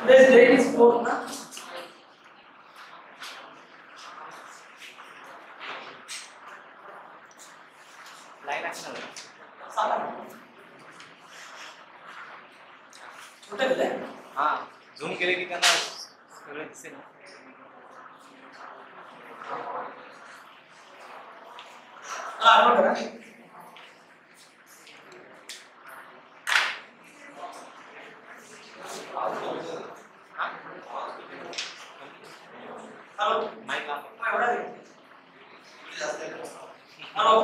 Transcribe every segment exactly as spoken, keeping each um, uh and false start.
Today's date is fourth, na? Line action है साला छोटा दिला है. हाँ झूम केले की त्यांना सगळं दिसते ना हाँ नोट करा. हेलो माइक ला मैं बड़ा दे. Hello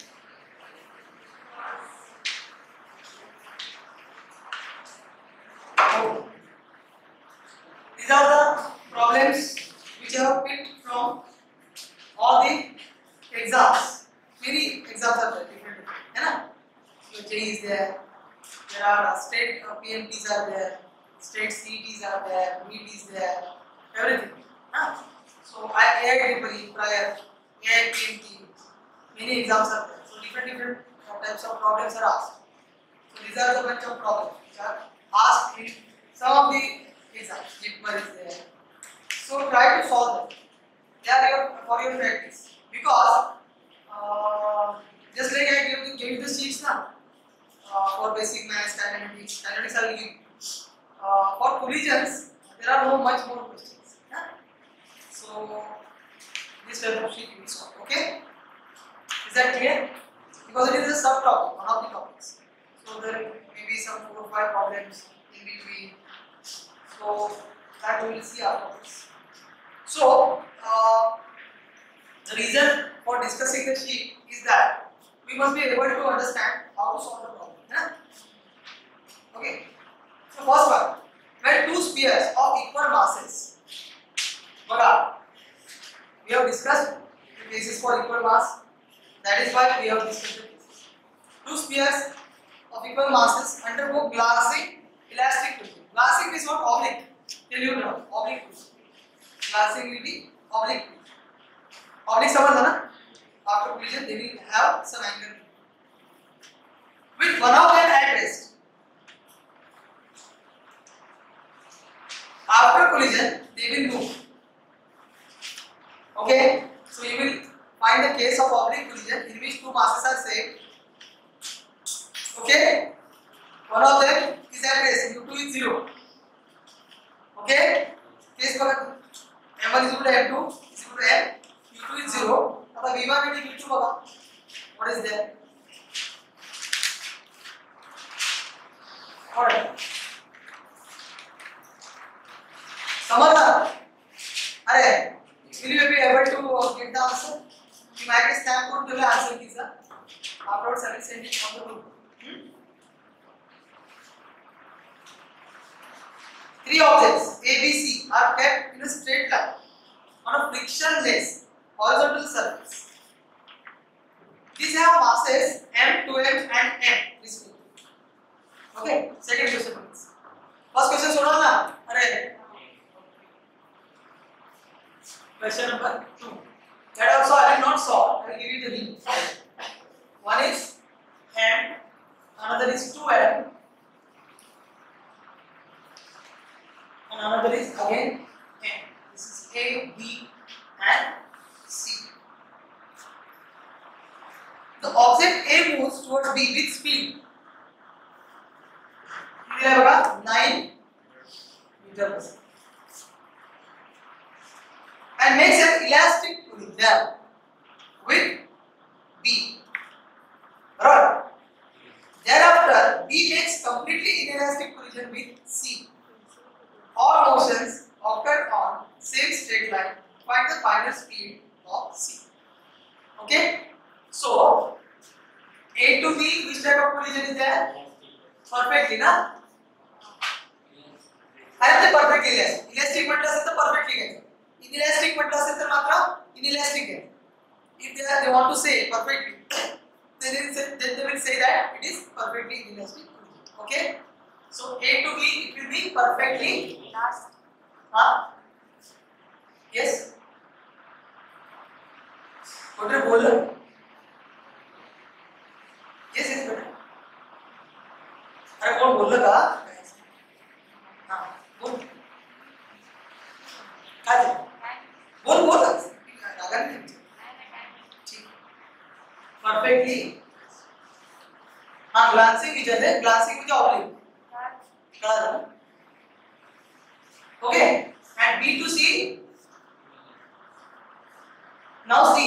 these are the problems which I have picked from all the exams. Many exams are there, different, है ना? So J is there. There are uh, state uh, P M Ts are there. State C Ts are there. M E T is there. Everything. Huh? So I A I Tripoli prior A I P M T. Many exams are there. So different different uh, types of problems are asked. So these are the bunch of problems which are asked in some of the exams. Jipmer is there. So try to solve them. They are your, for your practice. Because uh, just like I gave, gave you the sheets now uh, for basic maths, dynamics, dynamics I will give. Uh, for collisions, there are no much more questions. Yeah? So this type of sheet you will solve. Okay? Is that clear? Because it is a subtopic, one of the topics. So there may be some four or five problems in between. So that we will see afterwards. So uh, the reason for discussing the sheet is that we must be able to understand how to solve the problem. Yeah? Okay. So first one, when two spheres of equal masses, Baga, we have discussed the basis for equal mass. That is why we have discussed the basis. Two spheres of equal masses undergo glassing elastic friction. Glassing is not oblique. Tell you now, oblique friction. Glassing will be oblique friction. Oblique समझ ना? After collision, they will have some angle. With one of them at rest. After collision, they will move. Okay, so you will find the case of oblique collision in which two masses are saved. Okay, one of them is at rest. U two is zero. Okay, case for M one is equal to M two is equal to M. U two is zero. Now V one and V two बगा. What is there? Alright. समझना. अरे, will you be able to get the answer? You might be stamp code to the answer keys. Afterwards, I will send it on the group. Hmm? Three objects A, B, C are kept in a straight line on a frictionless horizontal surface. These have masses M, two M and M respectively. Okay, second question please. First question सोडा ना. अरे question number two. That also I will not solve. I will give you the hint. One is M, another is two M, and another is again M. This is A, B, and C. The object A moves towards B with speed. nine meter per second. And makes an elastic collision with B. Right. Thereafter, B makes completely inelastic collision with C. All motions occur on same straight line. Find the final speed of C. Okay. So A to B, which type of collision is there? Perfectly, na? I have the perfect elastic. Elastic म्हटलं असेल तर perfectly घ्यायचं. Inelastic म्हटलं असेल तर मात्र inelastic घ्यायचं. If they, are, they want to say perfectly, then they will say, then they will say that it is perfectly inelastic. Okay? So A to B, it will be perfectly elastic. Huh? Yes? What are you Yes, yes, better. अरे कौन बोल रहा था? हाँ, बोल. आज बोल बोल रागा नहीं ठीक परफेक्टली हाँ ग्लांसिंग विजन है ग्लांसिंग विजन ऑब्लिक कळलं ना okay and B to C now see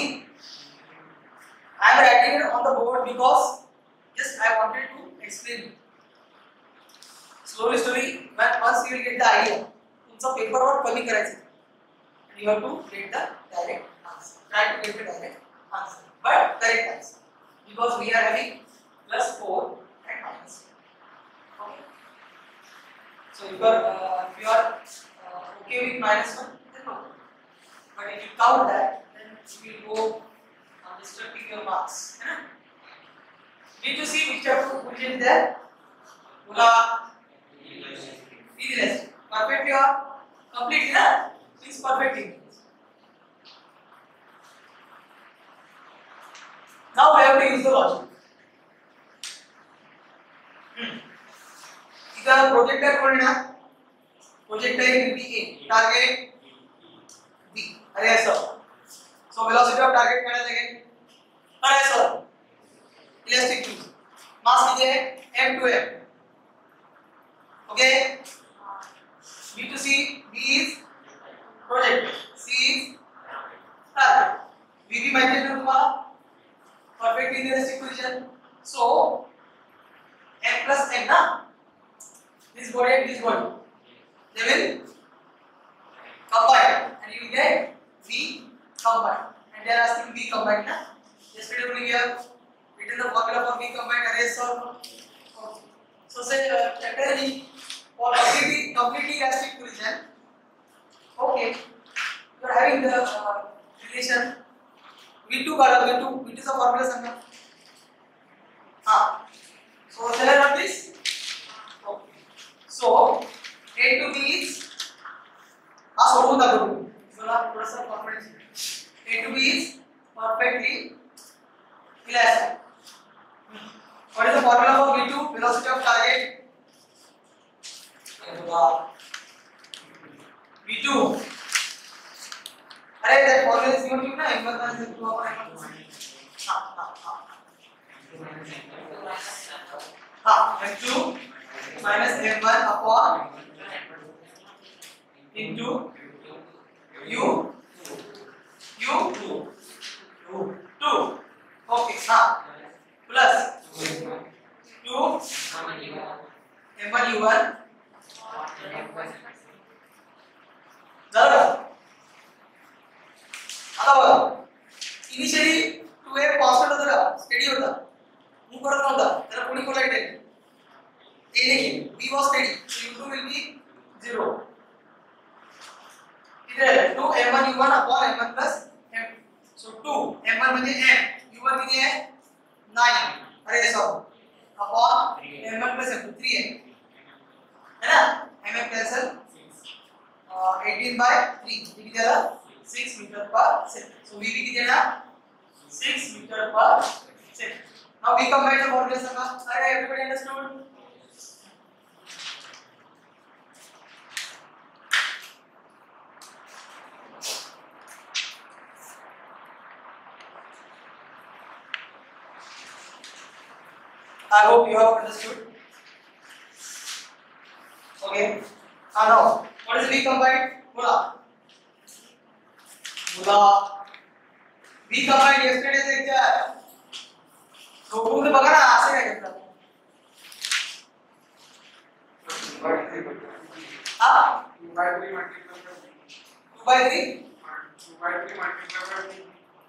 I am writing it on the board because just I wanted to explain slowly slowly when once you will get the idea तुमचा paper work कमी करायचं and you have to get the direct answer try to get the direct answer but correct answer because we are having plus four and minus four okay so if you are uh, if you are uh, okay with minus one then no but if you count that then you will go uh, destructing your marks है ना B to C which have to put it there बोला easy perfect या complete है ना is perfect English now we have to use the logic hmm. इधर projector कौन है projector will be A target B अरे sir so velocity of target क्या है अरे सर elastic field mass कितने है m to m okay B to C B is projector C is target V भी माहिती है तुम्हाला perfect elastic position so m plus n ना this body and this body they will combine and you will get V combined and they are asking V combined na yesterday only we have written the formula for V combined array solve okay. so say uh, chapter for completely completely elastic collision okay you are having the uh, relation V two का V two V two is the formula समझा हाँ so clear on this so A to B is हाँ सोडून दाखवतो मला थोडासा confidence A to B is perfectly elastic what is the formula for V two velocity of target V two अरे that formula is given to you ना m one minus m two upon m one हाँ हाँ हाँ हाँ m two minus m one upon into u u two two okay हाँ plus two m one u one झालं आता बघा initially to A constant होता का स्टेडी होता मूव करत नव्हता त्याला कोणी कोलाइड केलं A देखिए B was steady so u two will be zero इधर two m one u one upon m one plus m two so two m one म्हणजे m u one किती आहे nine अरे sorry upon m one plus m two three है है ना m एक cancel eighteen by three किती झाला six meter per second so V भी किती आहे ना six meter per second now we combine the formula सांगा अरे everybody understood I hope you have understood. Okay. Ah now, what is V combined? Bola. Bola. V combined yesterday से क्या है? तो तुमने बगा ना आसे क्या करता? हाँ? two by three multiplied by two by three. two by three multiplied by two.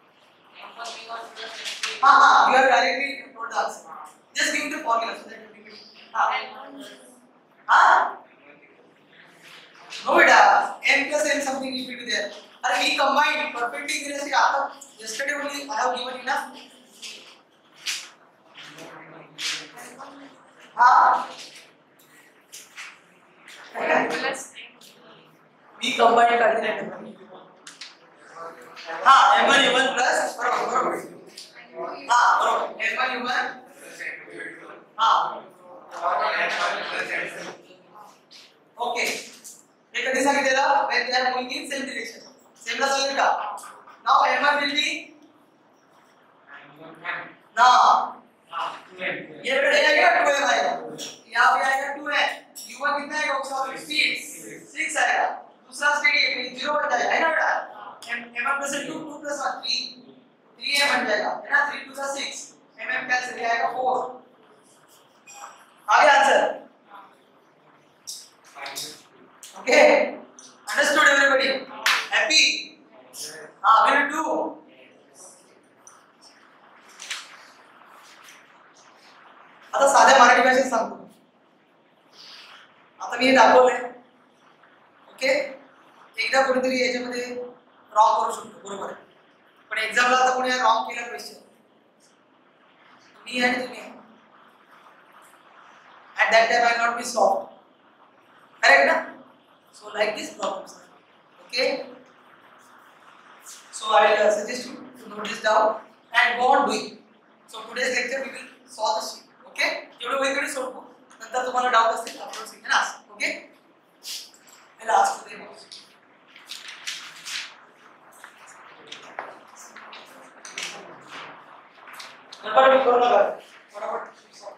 हाँ हाँ, you have directly told the answer. Just give me the formula so that you will. हाँ. हाँ? No beta. M plus n something will be there. अरे we combined perfectly elastic. आता yesterday only I have given you ना. हाँ. We combined कर देंगे. हाँ m one u one plus बराबर बराबर. हाँ बराबर m one u one. हाँ. Okay. एक सांगितलेलं when they are moving in same direction. Same ला चालेल का? Now M one will be ना ये बेटा ये आएगा टू M आएगा, यहाँ पे आएगा टू M. U one कितना आएगा उसका स्पीड सिक्स आएगा. दूसरा स्पीड ये जीरो बन जाएगा है ना बेटा? M M one plus two two plus one three three M बन जाएगा है ना? three two का six M M कैंसिल आएगा four. आगे answer. Okay, understood everybody? Happy? हाँ, will do. आता साध्या मराठी भाषेत सांगतो. आता मी हे दाखवलंय. ओके, एकदा कोणीतरी याच्यामध्ये रॉंग करू शकतो, बरोबर आहे. पण एक्झामला आता कोणी रॉंग केला क्वेश्चन मी आणि तुम्ही आहे. At that time I will not be solved. Correct na? So like this problems. Okay. So I will uh, suggest you to note this down and go on doing. So today's lecture we will solve this. Okay. जेवढे होईल तेवढे सोडवू. नंतर तुम्हाला doubt असतील आपण शिकू ना. Okay. I'll ask you them also. Number भी करो लगा. फटाफट solve.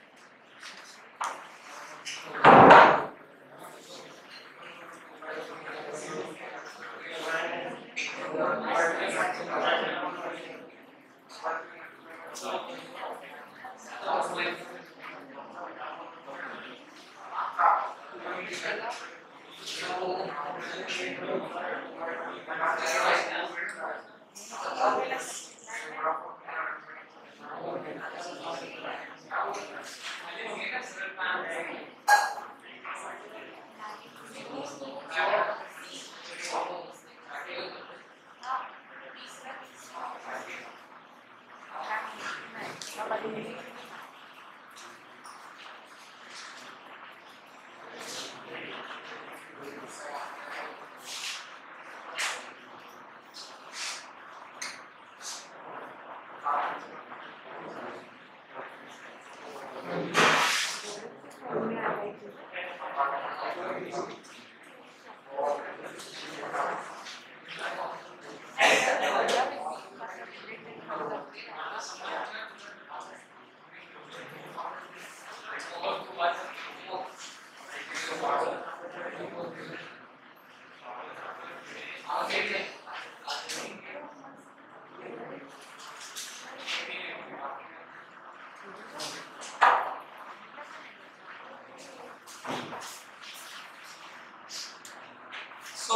So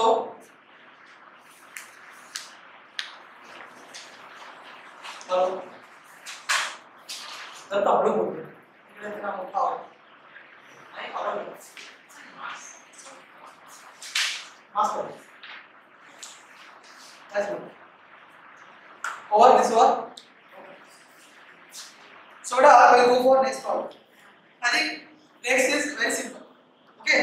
तर तर तबडू बोलतो इकडे त्याला मोठा आवड नाही आवड master that's good over this one. So now I will go for next problem. I think next is very simple. Okay,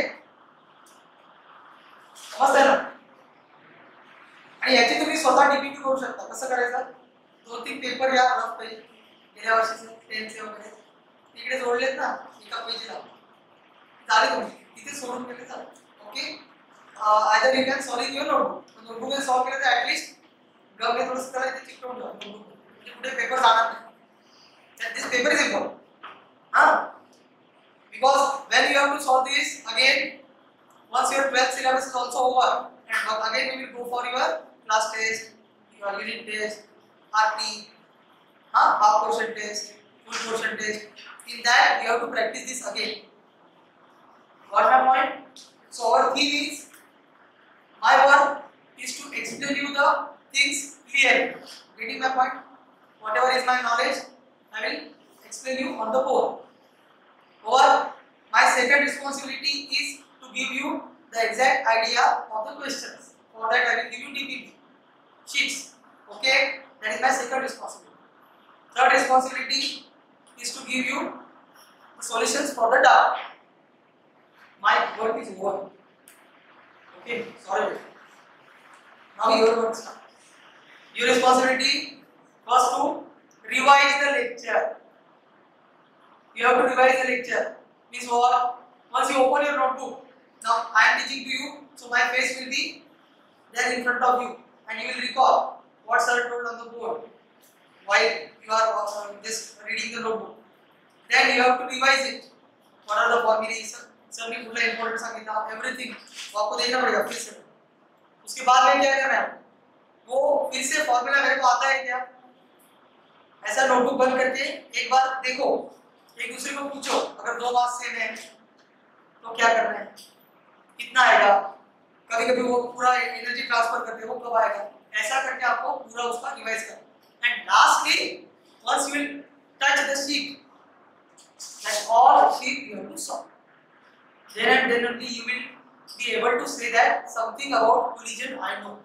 समजतंय ना? आणि याची तुम्ही स्वतः टीपीपी करू शकता. कसं करायचं? दोन तीन पेपर घ्या रफ पेज गेल्या वर्षीचे टेनचे वगैरे तिकडे जोडलेत ना एका पेजला झाले तुमचे तिथे सोडून गेले चालेल. Okay, either you can solve in your notebook. नोटबुकमध्ये सॉल्व केलं तर ॲटलिस्ट गमने थोडंसं त्याला इथे चिकटवून ठेवा नोटबुक म्हणजे पुढे पेपर जाणार नाही. दिस पेपर इज इम्पॉर्टंट हां because when you have to solve this again once your twelfth syllabus is also over and again we will go for your class test, your unit test, R T, huh? half portion test, full portion test. In that you have to practice this again. Got my point? So our theme is, my work is to explain you the things clearly. Getting my point? Whatever is my knowledge, I will explain you on the board. Or my second responsibility is to give you the exact idea of the questions. For that I will give you D P P sheets. Okay, that is my second responsibility. Third responsibility is to give you the solutions for the doubt. My work is over. Okay, sorry. Now your work starts. Your responsibility was to revise the lecture. You have to revise the lecture. Means what? Once you open your notebook, Now I am teaching to you, so my face will be there in front of you, and you will recall what sir told on the board while you are uh, just reading the notebook. Then you have to revise it. What are the formulas? Sir ने पूरा important सांगितला, everything वो आपको देखना पड़ेगा फिर से. उसके बाद में क्या करना है, वो फिर से फॉर्मूला मेरे को आता है क्या, ऐसा नोटबुक बंद करके एक बार देखो, एक दूसरे को पूछो, अगर दो मार्क्स सेम है तो क्या करना है, कितना आएगा, कभी कभी वो पूरा एनर्जी ट्रांसफर करते हैं वो कब आएगा, ऐसा करके आपको पूरा उसका रिवाइज करना. And lastly once you will touch the sheet, that all sheet you have to solve, then and then only you will be able to say that something about collision I know.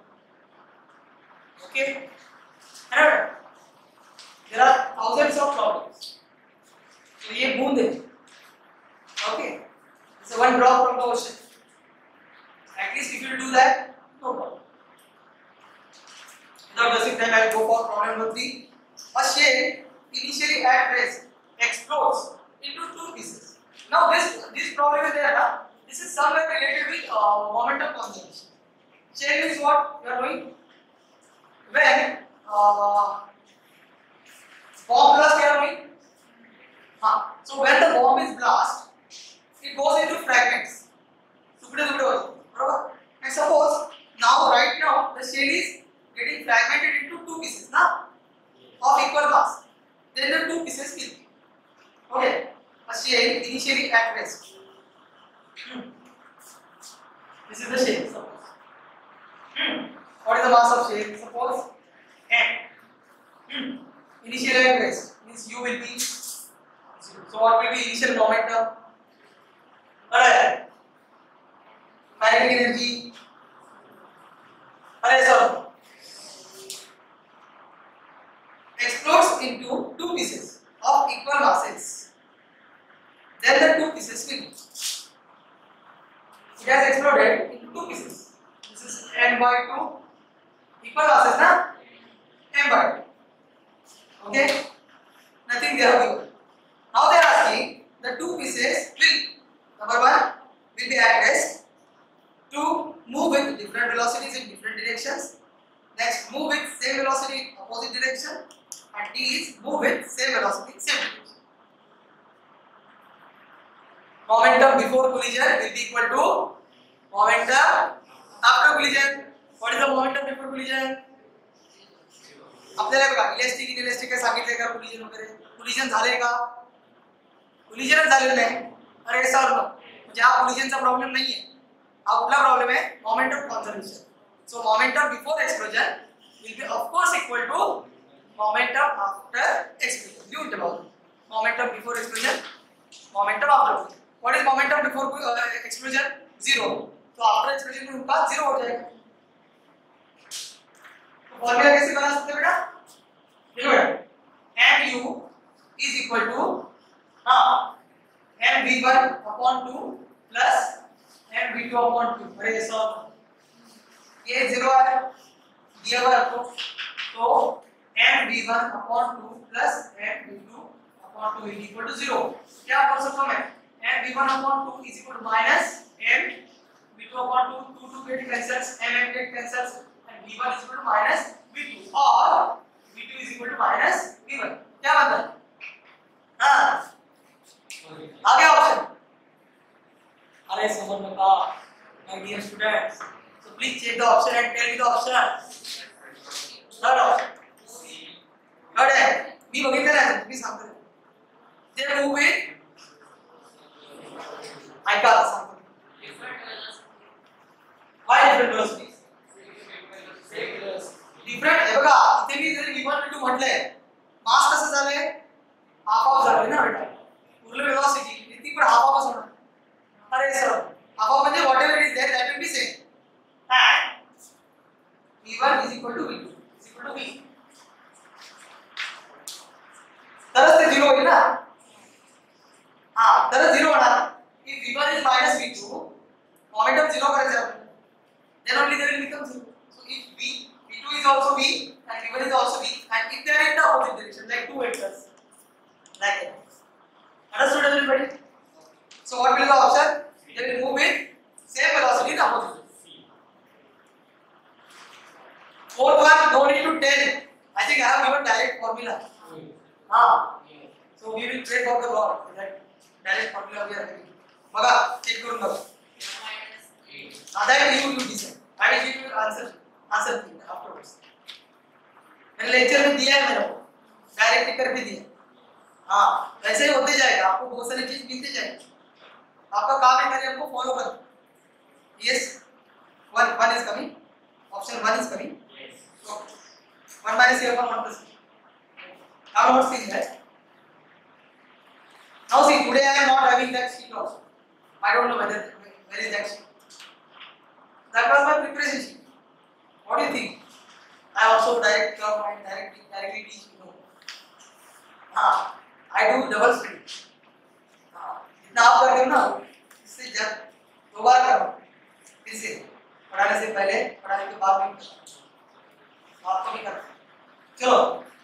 Okay, and there are thousands of problems. So ये बूंद है. Okay, it's a one drop from the ocean. At least if you do that, no problem. Without wasting time, I will go for problem number three. A shell initially at rest explodes into two pieces. Now this this problem is there. Huh? This is somewhere related with uh, moment of conservation. Shell is what you are doing when uh, bomb blast you are doing. Huh. So when the bomb is blast, it goes into fragments. And suppose now right now the shell is getting fragmented into two pieces, na, of equal mass. Then the two pieces will be. Okay, a shell initially at rest. Hmm. This is the shell. Suppose. Hmm. What is the mass of shell? Suppose m. Hmm. Initially at rest means u will be zero. So what will be initial momentum? Alright. Kinetic energy. Alright, sir. Explodes into two pieces of equal masses. Then the two pieces will. It has exploded into two pieces. This is m by two. Equal masses, na? M by two. Okay? Nothing they have given. Now they are asking the two pieces will, number one, will be at rest. Two, move with different velocities in different directions. Next, move with same velocity in opposite direction. And D is move with same velocity in same direction. Momentum before collision will be equal to momentum after collision. What is the momentum before collision? आपल्याला बघा elastic इनइलेस्टिक काय सांगितले का collision वगैरे, collision झाले का, collision झालेलं नाही. अरे सर म्हणजे हा collision चा प्रॉब्लेम नाहीये. हा कुठला प्रॉब्लेम आहे, momentum conservation. So momentum before explosion will be of course equal to momentum after explosion. You will tell momentum before explosion, momentum after explosion. What is momentum before uh, explosion? Zero. So after explosion में उनका zero हो जाएगा. तो formula कैसे बना सकते हैं बेटा? देखो बेटा, mu is equal to हाँ m v one upon two plus m v two upon two. अरे सर ये zero है दिया हुआ आपको, तो m v one upon two plus m v two upon two is equal to zero. क्या कर सकता हूँ मैं? m v one upon two is equal to minus m v two upon two. two two get cancels, m m get cancels, and v one is equal to minus v two, or v two is equal to minus v one. क्या बनता है? हाँ आ गया option. अरे समझ में का my dear students, so please check the option and tell me the option. Third option. Third है मी बघितलं नाही तुम्ही सांगता ते move with ऐका सांगतो why different velocities different हे बघा इथे मी जरी v one v two म्हटलंय मास कसं झालंय हाफ ऑफ झालंय ना बेटा उरलं वेलोसिटी ती पण हाफ ऑफ होणार. अरे सर हाफ ऑफ म्हणजे whatever is there that will be same and v one is equal to v two is equal to v तरच ते zero होईल ना. हां तरच zero होणार. if v one is minus v two momentum zero करायचं आहे then only they will become zero. So if v v two is also v and v one is also v and if they are in the opposite direction like two vectors like that. Understood everybody? So what will be the option? They will move with बघा check करून बघा. That you you decide. I will give you answer answer afterwards. मैंने lecture में दिया है मेरे को, direct कर भी दिया. हाँ वैसे ही होते जाएगा, आपको बहुत सारी चीज मिलती जाएगी. आपका काम है खाली आपको फॉलो करना. Yes, one one is coming. Option one is coming. So one minus here one plus. Now not seeing that. Now see, today I am not having that sheet also. I don't know whether where is that sheet. That was my preparation sheet. What do you think? I also direct come and directly directly teach you know. हाँ, I do double study. हाँ, इतना आप करते हो ना, इससे जब दोबारा करो, फिर से पढ़ाने से पहले पढ़ाने के बाद भी आप तो नहीं करते. चलो,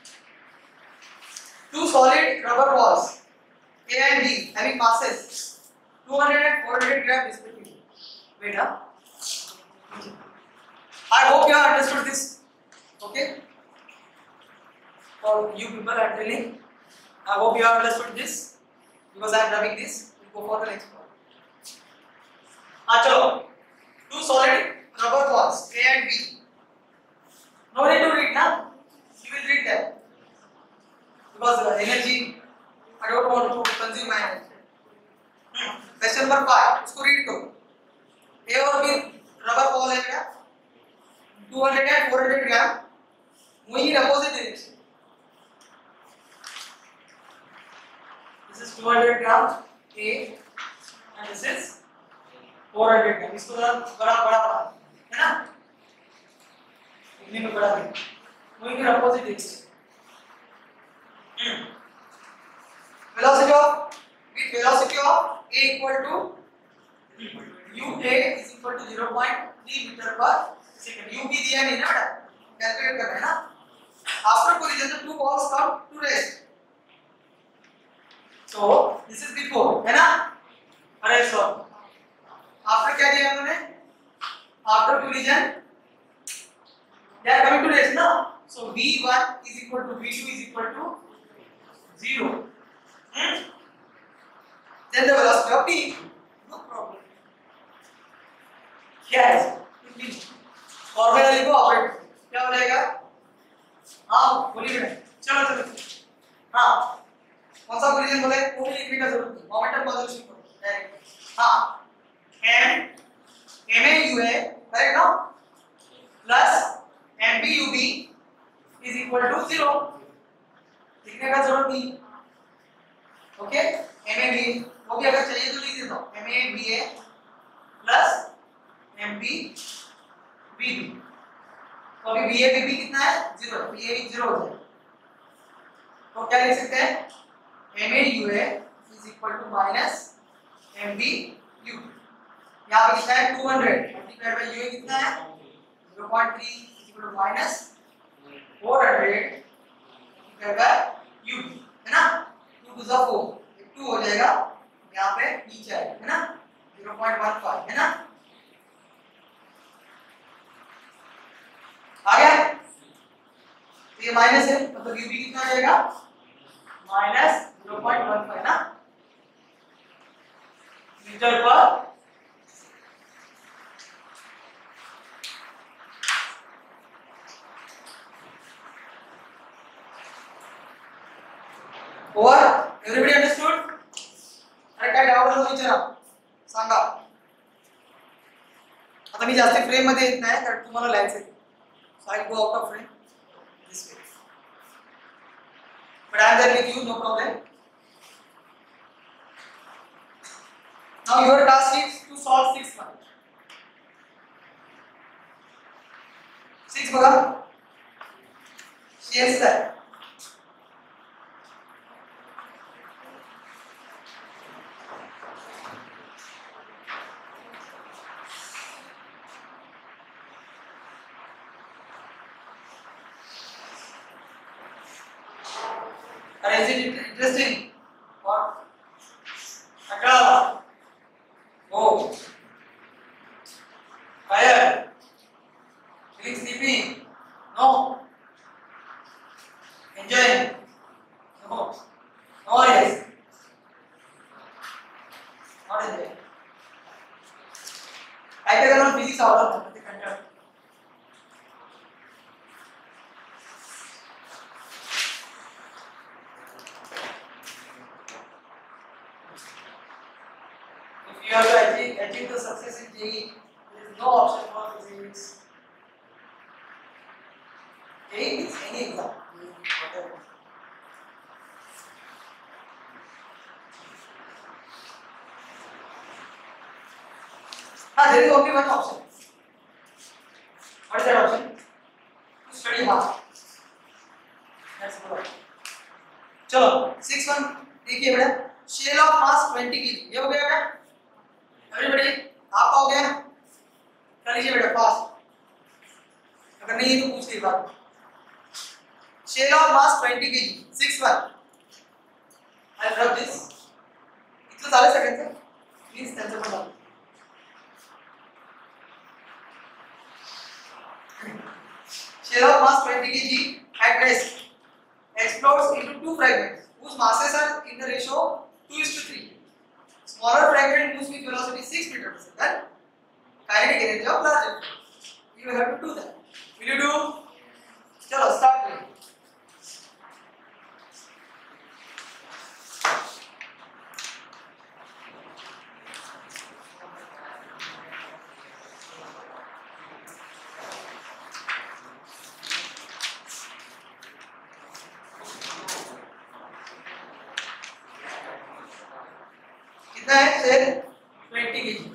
two solid rubber balls A and B having masses two hundred and four hundred grams respectively. Wait, huh? I hope you have understood this. Okay? For you people I am telling, I hope you have understood this because I am rubbing this. We go for the next one. Ah, chalo. Two solid rubber balls A and B. No need to read, na? You will read them because the energy. I don't want to consume my energy. Hmm. Question number five. इसको read करो. A और B rubber ball है क्या? two hundred and four hundred gram. moving in opposite direction. This is two hundred grams A and this is four hundred grams. इसको थोड़ा बड़ा बड़ा बड़ा है ना? इतने में बड़ा है. moving in opposite direction. Hmm. Velocity of with velocity of A equal to U A is equal to zero point three meter per second. U भी दिया नहीं ना बेटा, कैलकुलेट करना है ना. After collision the two balls come to rest. So this is before है ना. अरे सर after क्या दिया उन्होंने? After collision they are coming to rest ना. So V one is equal to V two is equal to zero. Hmm? Then the velocity of T. No problem. क्या है? Formula लिखो ऑपरेट. क्या हो जाएगा? हाँ बोलिए बेटा. चलो चलो. हाँ कौन सा कोलिजन बोले? कोई लिखने का जरूरत नहीं. मोमेंटम कंजर्वेशन करो डायरेक्ट. हाँ M M A U A correct ना? Plus M B U B is equal to zero. लिखने का जरूरत नहीं. ओके M A B वो भी अगर चाहिए तो लिख देता हूँ. M A B A plus M B B B. तो अभी B A B B कितना है? Zero. B A B zero हो जाएगा. तो क्या लिख सकते हैं? M A U A is equal to minus M B U. यहाँ पे कितना है? two hundred multiplied by U A कितना है? zero point three is equal to minus four hundred multiplied by U B है ना? two to the four two हो जाएगा. यहाँ पे नीचे आएगा है ना? zero point one five है ना? आ गया? तो ये माइनस है मतलब U B कितना आ जाएगा? Minus zero point one five ना मीटर पर over. Everybody understood? अरे काय डाऊट आला विचारा सांगा. आता मी जास्त फ्रेम मध्ये येत नाही कारण तुम्हाला लिहायचं आहे. So I go out of frame this way. But I am there with you, no problem. Now your task is to solve six one. six बघा. Yes sir. Is it interesting? What? Akala. Oh. Fire. Feeling sleepy? No. Enjoying? No. No, yes. Not enjoying. काय काय जण physics आवडत नाही ते कंटाळतात. If you have to achieve, achieve the success in J E E, there is no option for physics. J E E means any exam, whatever. Ah, there is only one option. What is that option? To study hard. That's good. चलो six one देखिए बेटा, shell of mass twenty kg, ये हो गया बेटा? Everybody, आपका हो गया? कर लीजिए बेटा फास्ट. अगर नहीं तो पूछ लीजिए बात. Shell of mass twenty kg, six one. I'll rub this. इतना सारे सेकंड है. Please आंसर बताओ. Shell of mass twenty kg at rest explodes into two fragments whose masses are in the ratio two is to three. Smaller fragment moves with velocity six meters per second. Kinetic energy of larger. You have to do that. Will you do? चलो start करें. कितना है shell twenty kg.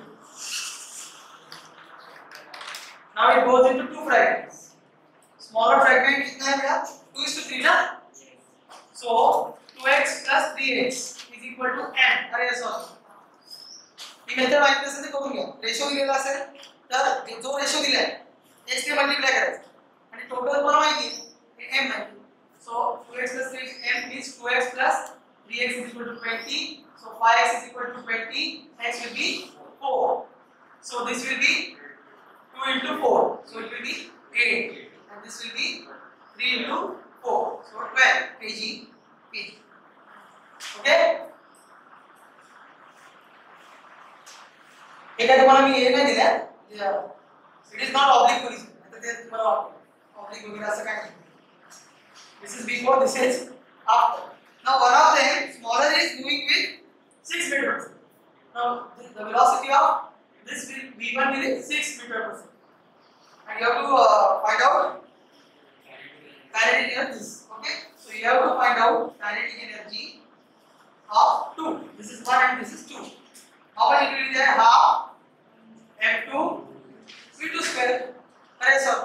Now it goes into two fragments. Smaller fragment कितना है बेटा? two is to three ना? So two x plus three x is equal to m. अरे सॉरी. ही मेथड वाईट कसे ते करून घ्या. रेशो दिलेला असेल तर जो रेशो दिलाय x ने मल्टिप्लाय करायचं आणि टोटल पण माहिती आहे m माहिती. So two x plus three x m means two x plus three x is equal to twenty. So five x is equal to twenty, x will be four. So this will be two into four. So it will be eight. And this will be three into four. So twelve kg kg. Okay? एक तुम्हाला मी हे नाही दिलं. It is not oblique collision. आता ते तुम्हाला oblique वगैरे असं काय नाही. This is before, this is after. Now one of them smaller is moving with six meters. Now the, the velocity of this will v one will is six meter per second. And you have to uh, find out kinetic energy. Okay, so you have to find out kinetic energy of two. This is one and this is two. How much it will be there? Half m two v two square. अरे sir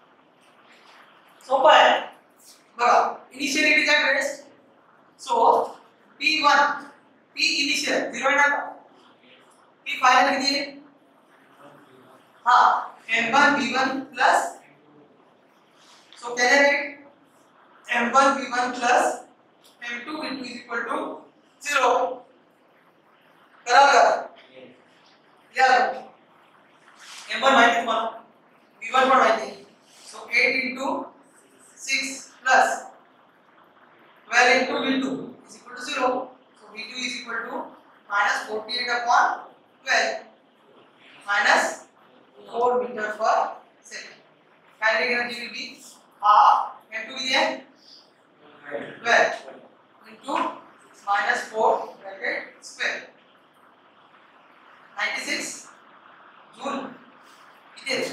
सोपा है बघा. Initially it is at rest. So p one P initial zero है ना? P final कितनी है? हाँ m one v one plus. So can I write m one v one plus m two v two is equal to zero. करा करा. यार m one माहिती तुम्हाला v one पण माहिती. So eight into six plus twelve into v two is equal to zero. v two is equal to minus forty-eight upon twelve minus four meter per second. Kinetic energy will be half m two is there twelve into minus four bracket square. ninety-six joule. It is.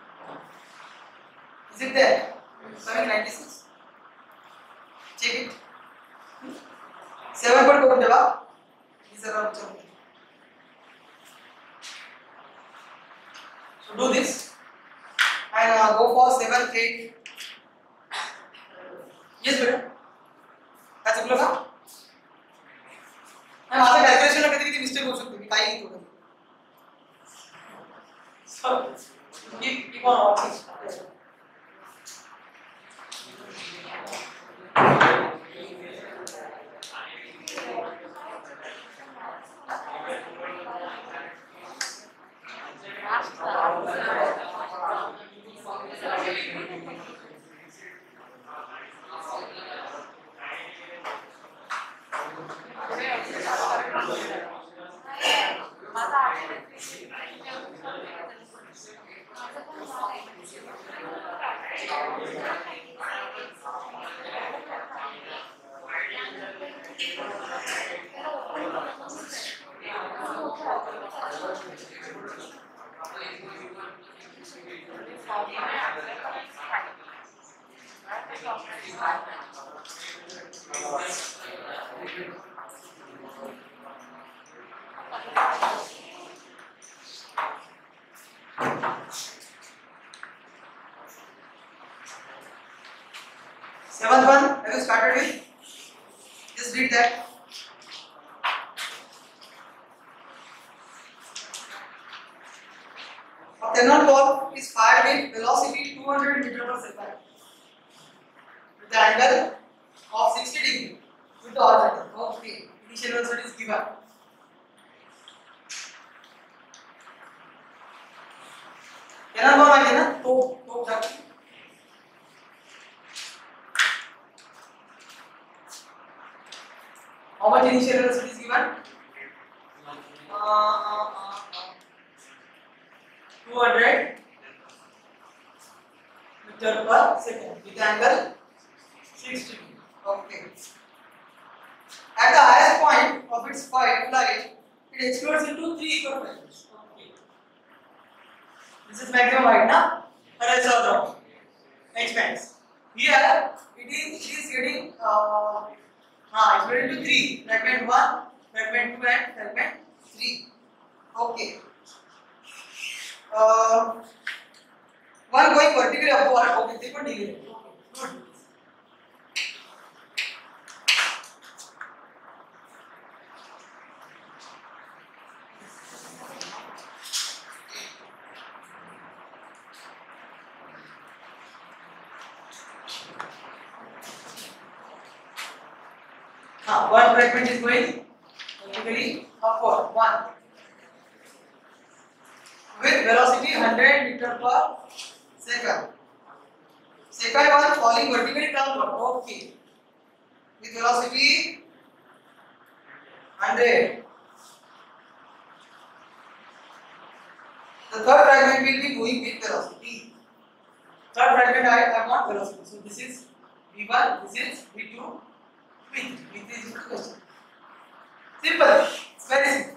Is it there? Coming ninety-six. Check it. seven पर कौन देगा? These are all children. So do this and uh, go for seven, eight. Yes, बेटा. काय चुकलं का? नाही माझ्या कॅल्क्युलेशनला कधी कधी मिस्टेक होऊ शकते. मी काही नाही करू. So keep keep on watching. Mas a A cannon ball is fired with velocity two hundred meters per second with the angle of sixty degree with the orbiter. Okay, initial velocity is given. Cannon ball आगे ना तो तो जाती how much initial velocity is given? Uh, uh, uh, uh, two hundred meter per second with angle sixty. Okay. At the highest point of its flight, it explodes into three equal fragments. Okay. This is maximum height, na? Horizontal expands. Here it is, it is getting uh, uh, exploded into three. Fragment one, fragment two, and fragment three. Okay. Uh, one going vertically upward. Okay, they could delay. Good. Now, one fragment is going vertically upward. One. With velocity one hundred meter per second. Second one falling vertically downward. Okay. With velocity one hundred. The third fragment will be going with velocity. Third fragment I, I want velocity. So this is V one, this is V two, V three. V three is the question. Simple. It's very simple.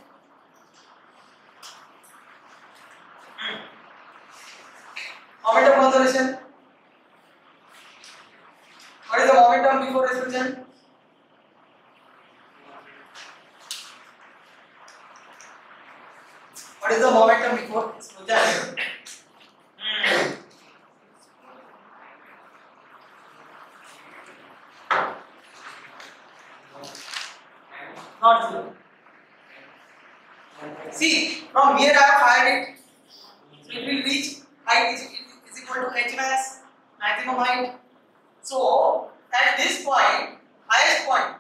Momentum conservation. What is the momentum before explosion? What is the momentum before explosion? Not zero. See, from here I have fired it. So it will reach height is, is equal to h max, maximum height. So at this point, highest point,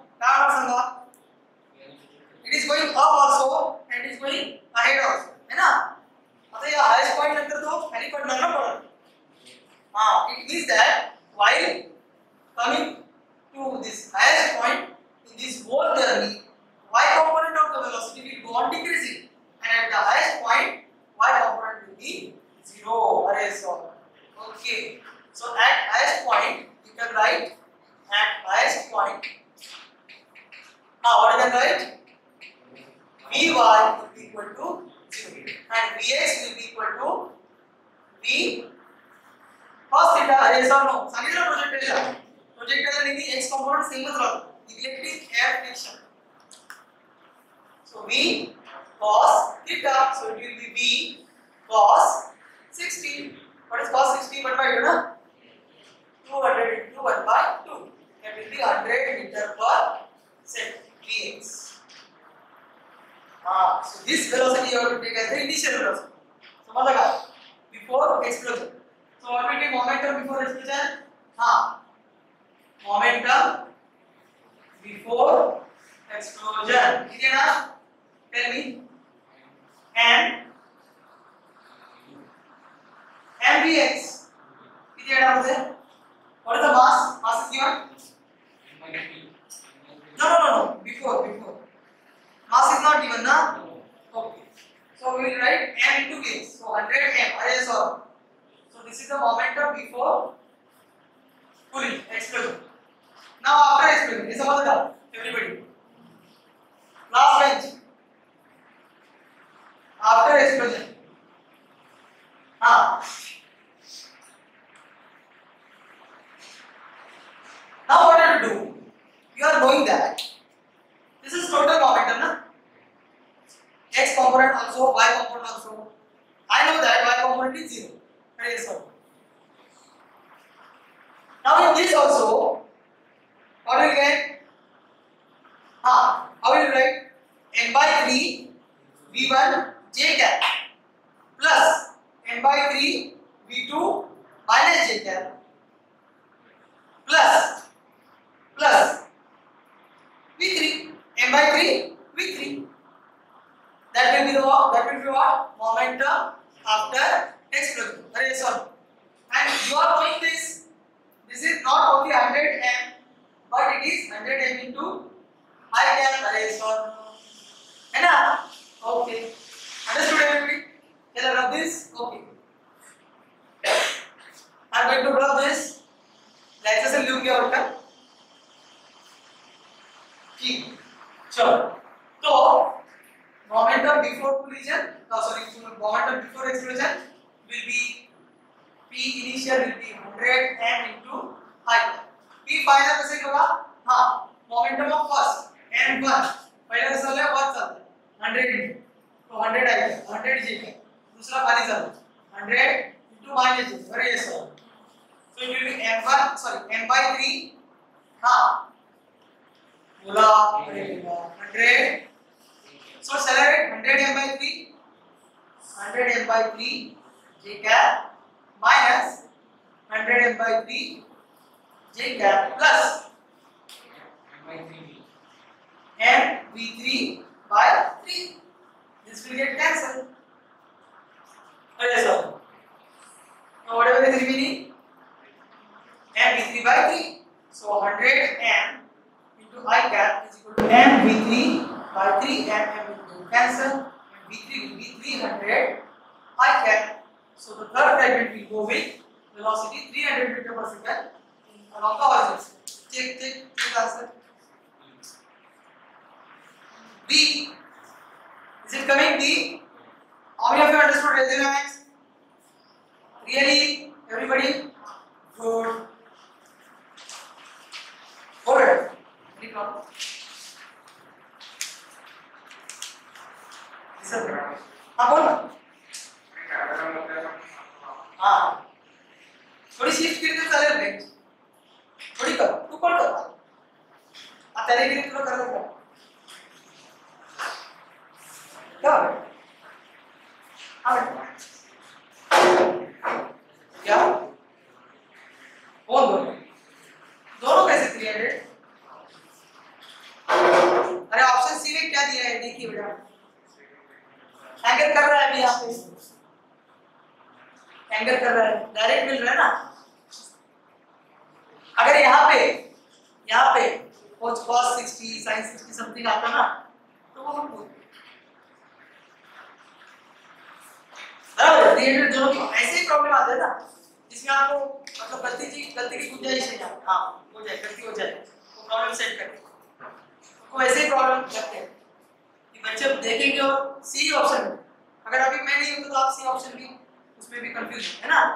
it is going up also and it is going ahead also. है ना? अतः यह highest point अंतर तो helipad लगना पड़ा. हाँ, it means that while coming to this highest point in this whole journey, y component of the velocity will go on decreasing, and at the highest point, y component will be zero. Array so. Okay. So at highest point, you can write at highest point. Now what you can write? Vy will be equal to zero, and Vx will be equal to V cos theta. Array so no. सांगितलं projectile. Projectile नेहमी x component same च राहतो. Electric air friction. So V cos theta. So it will be V cos sixty. What is cos sixty? one by two, na? two hundred into one by two. That will be one hundred meter per second. Vx. Ah, so this velocity you have to take as the initial velocity. So what is before explosion? So what will be momentum before explosion? Ah, momentum before explosion. Is it enough? Tell me. And mvx. Is it enough there? What is the mass? Mass is given? No, no, no, no. Before, before. Mass is not given, na? Okay. So we will write m into vx. So one hundred m. Array solve. So this is the momentum before cooling explosion. Now after explosion, this is about everybody. Last bench. After explosion. Ah. Now what you have to do? You are knowing that this is total momentum, na? X component also, Y component also. I know that Y component is zero. That is all. Now in this also, what will you get? Ah, how will you write? N by three V one J cap plus N three V two minus J cap plus plus V three M by three V three. That will be the what? That will be what? Momentum after explosion. Are you sorry? And you are knowing this. This is not only one hundred M, but it is one hundred M into I cap. Are you sorry? है ना? Okay. Understood everybody? Can I rub this? Okay. I am going to rub this. Let's just look here over. ठीक. चलो. तो momentum before collision, no sorry, momentum before explosion will be P initial will be one hundred M into I. P final कैसे होगा? हाँ, momentum of first M one पहला कैसा होगा? one चलता है one hundred into तो one hundred आएगा one hundred J का दूसरा खाली चलता है one hundred into minus J और ये सब so it will be M one sorry M by three हाँ बोला one hundred so accelerate one hundred M by three one hundred M by three J cap minus one hundred M by three J cap plus M V three by three. This will get cancelled. Okay, sir. Now whatever is remaining, M V three by three. So one hundred M into I cap is equal to M V three by three. M M will cancel. V three will be three hundred I cap. So the third fragment will go with velocity three hundred meter per second along the horizon. Check, check, check answer. B. Is it coming B? How many of you understood resonance? Really? Everybody? Good. Good. Any problem? Listen. हाँ बोल ना. हाँ. थोड़ी shift करी तो चलेगा bench. थोड़ी कर. तू कौन कर? आप तेरे के लिए थोड़ा कर सकता. क्या? क्या? कौन दोनों? दोनों कैसे three hundred? अरे ऑप्शन सी में क्या दिया है देखिए बेटा. एंगल कर रहा है अभी यहाँ पे. एंगल कर रहा है. डायरेक्ट मिल रहा है ना. अगर यहाँ पे यहाँ पे cos sixty, sin sixty something आता ना तो वो हम बोलते. three hundred दोनों ऐसे ही प्रॉब्लम आते हैं ना जिसमें आपको मतलब गलती की गलती की गुंजाइश नहीं है. हाँ हो जाए गलती हो जाए वो प्रॉब्लम सेट करते हैं तो ऐसे ही प्रॉब्लम करते हैं कि बच्चे देखेंगे और सी ऑप्शन अगर अभी मैं नहीं हूँ तो आप सी ऑप्शन भी उसमें भी कंफ्यूज है ना.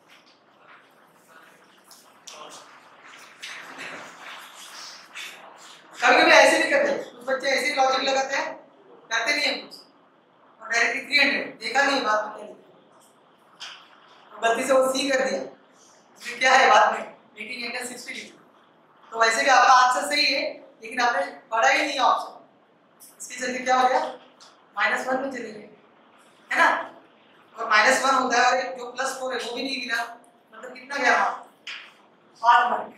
कभी कभी ऐसे भी करते हैं कुछ बच्चे ऐसे ही लॉजिक लगाते हैं करते नहीं है कुछ और डायरेक्टली three hundred देखा नहीं बात में क्या लिखा गलती से वो सी कर दिया. इसमें क्या है बाद में मेकिंग एंगल sixty डिग्री. तो वैसे भी आपका आंसर सही है लेकिन आपने पढ़ा ही नहीं ऑप्शन. इसके चलते क्या हो गया माइनस वन में चले गए है ना. और माइनस वन होता है और जो प्लस फोर है वो भी नहीं गिरा मतलब कितना गया वहां आठ वन.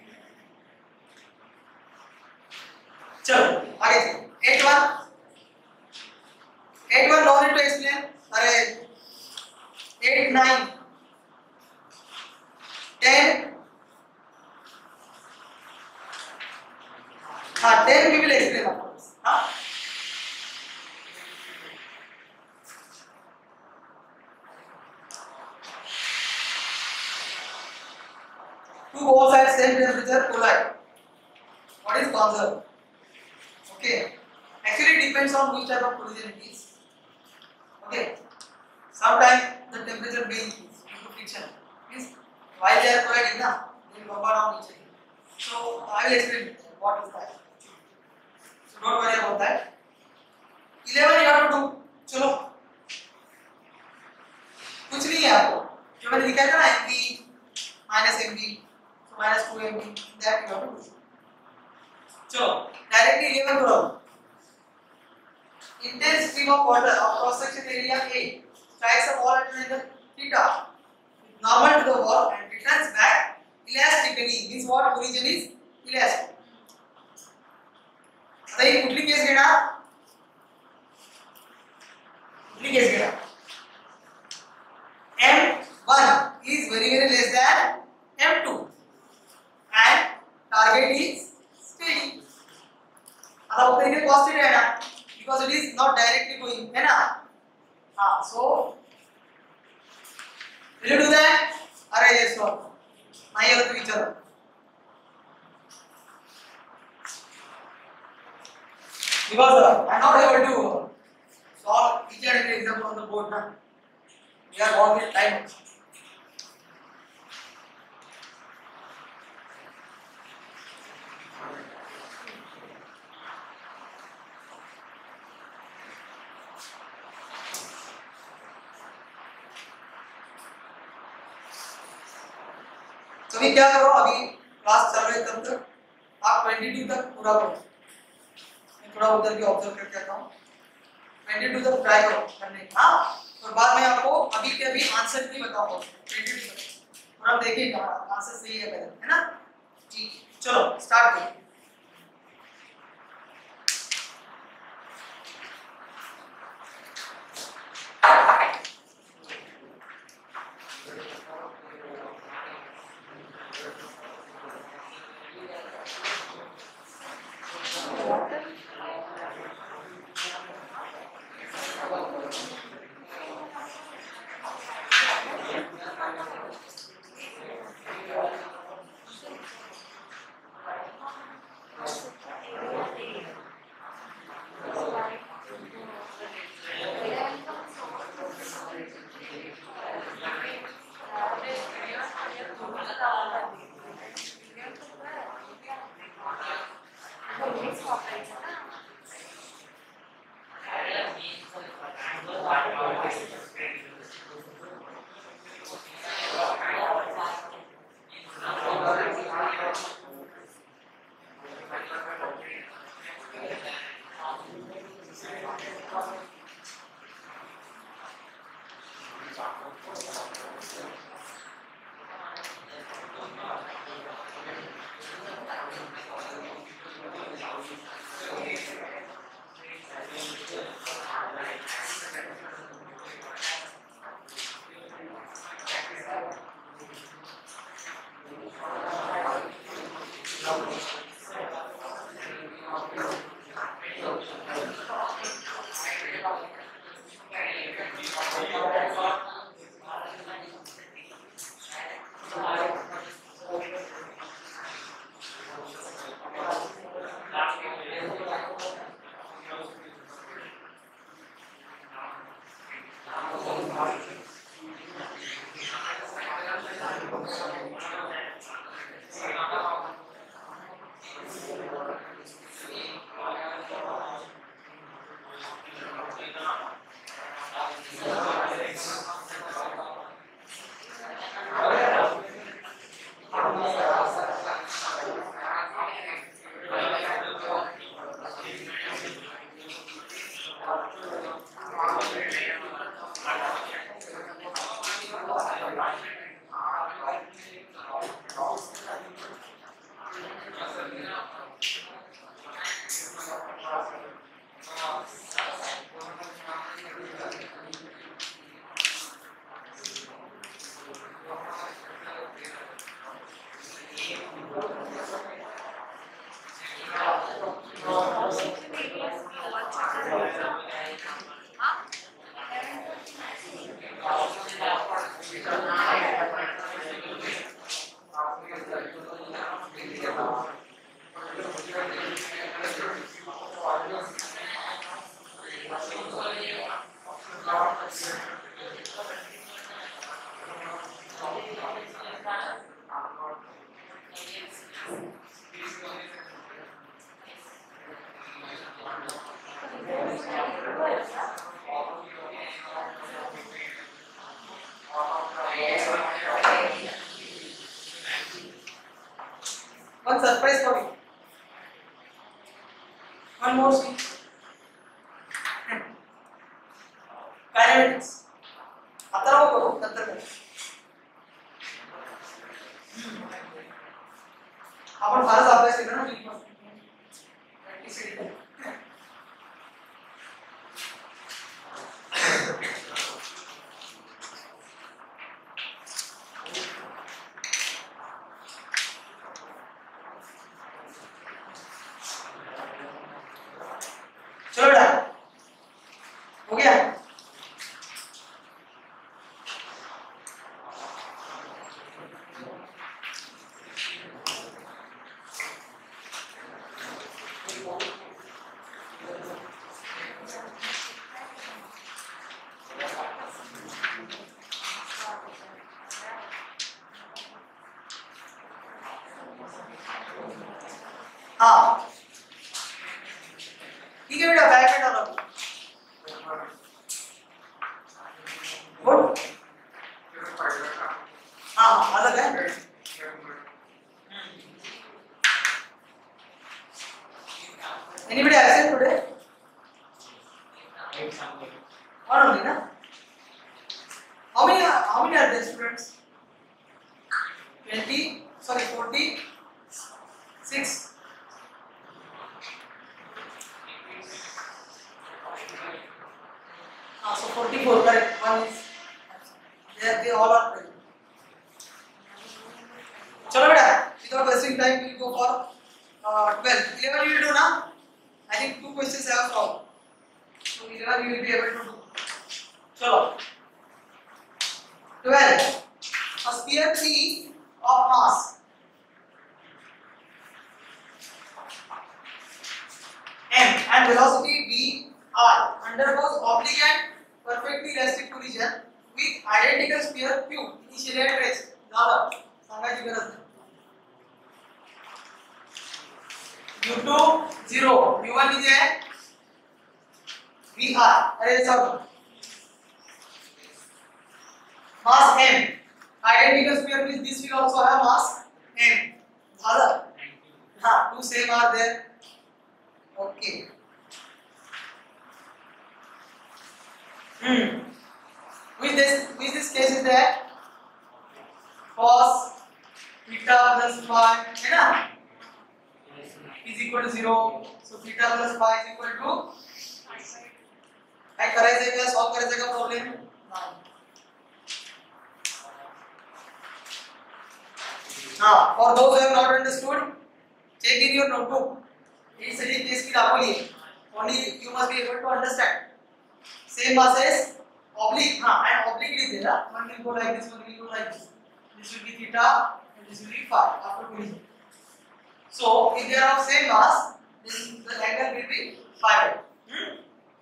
चलो आगे eight one eight one no need to explain. अरे eight nine ten हाँ ten we will explain of course. हाँ two balls at same temperature collide. What is conserved? Okay, actually it depends on which type of collision it is. Okay, sometimes the temperature may increase due to friction. Means while they are colliding, na, they will come down each other. So I will explain what is that. So don't worry about that. eleven you have to do. चलो कुछ नहीं है आपको जो मैंने लिखा था ना mv minus mv so minus two mv that you have to do. चलो directly eleven करो. Intense stream of water of cross section area A strikes a ball at an angle theta normal to the wall and returns back elastically. Means what? Origin is elastic. आता ही कुठली case घेणार? कुठली case घेणार? M one is very very less than M two and target is steady. आता फक्त इथे positive आहे ना, because it is not directly going, है ना? हाँ, so will you do that? अरे yes sir. नहीं आला तो विचारो. Because uh, I am not able to solve each and every example on the board now. We are all with time. अभी क्या करो, अभी क्लास चल रही है तब तक आप बाईस तक पूरा करो. मैं थोड़ा उधर भी ऑब्जर्व करके आता हूँ. बाईस तक ट्राई करो करने का. हाँ, और बाद में आपको अभी के अभी आंसर भी बताऊंगा बाईस तक. और आप देखिए कहाँ आंसर सही है गलत है ना. ठीक, चलो स्टार्ट करो. One surprise for you. One more thing. Kinematics. आता वो करो नंतर करो. हाँ ठीक है बेटा, बैक में डालो। गुड। हाँ अलग है। Anybody absent today? One only, na? How many? Are, how many are there, students? Twenty. Sorry, forty. Six. Ah, so forty-four. Correct. One is. They they all are present. चलो बेटा, without wasting time, we will go for uh, twelve. eleven you will do ना? I think two questions I have solved. So eleven you will be able to do. चलो. twelve. A sphere P of mass m and velocity v r undergoes oblique and perfectly restricted collision with identical sphere q initially at rest. ज़्यादा सांगायची गरज नाही. u two zero, u one is a vr. अरे सब mass m, identical sphere means this will also have mass m. Other, हाँ, two same are there. Okay. Hmm. With this, with this case is that cos theta plus phi, है ना? Is equal to zero. So theta plus phi is equal to. काय करायचं का solve करायचं का problem? हाँ. For those who have not understood, check in your notebook. ये सही केस की दाखवली है. Only you must be able to understand. Same masses, oblique. हाँ, and oblique is there. One will go like this, one will go like this. This will be theta, and this will be phi after collision. So, if they are of same mass, then the angle will be phi. Hmm?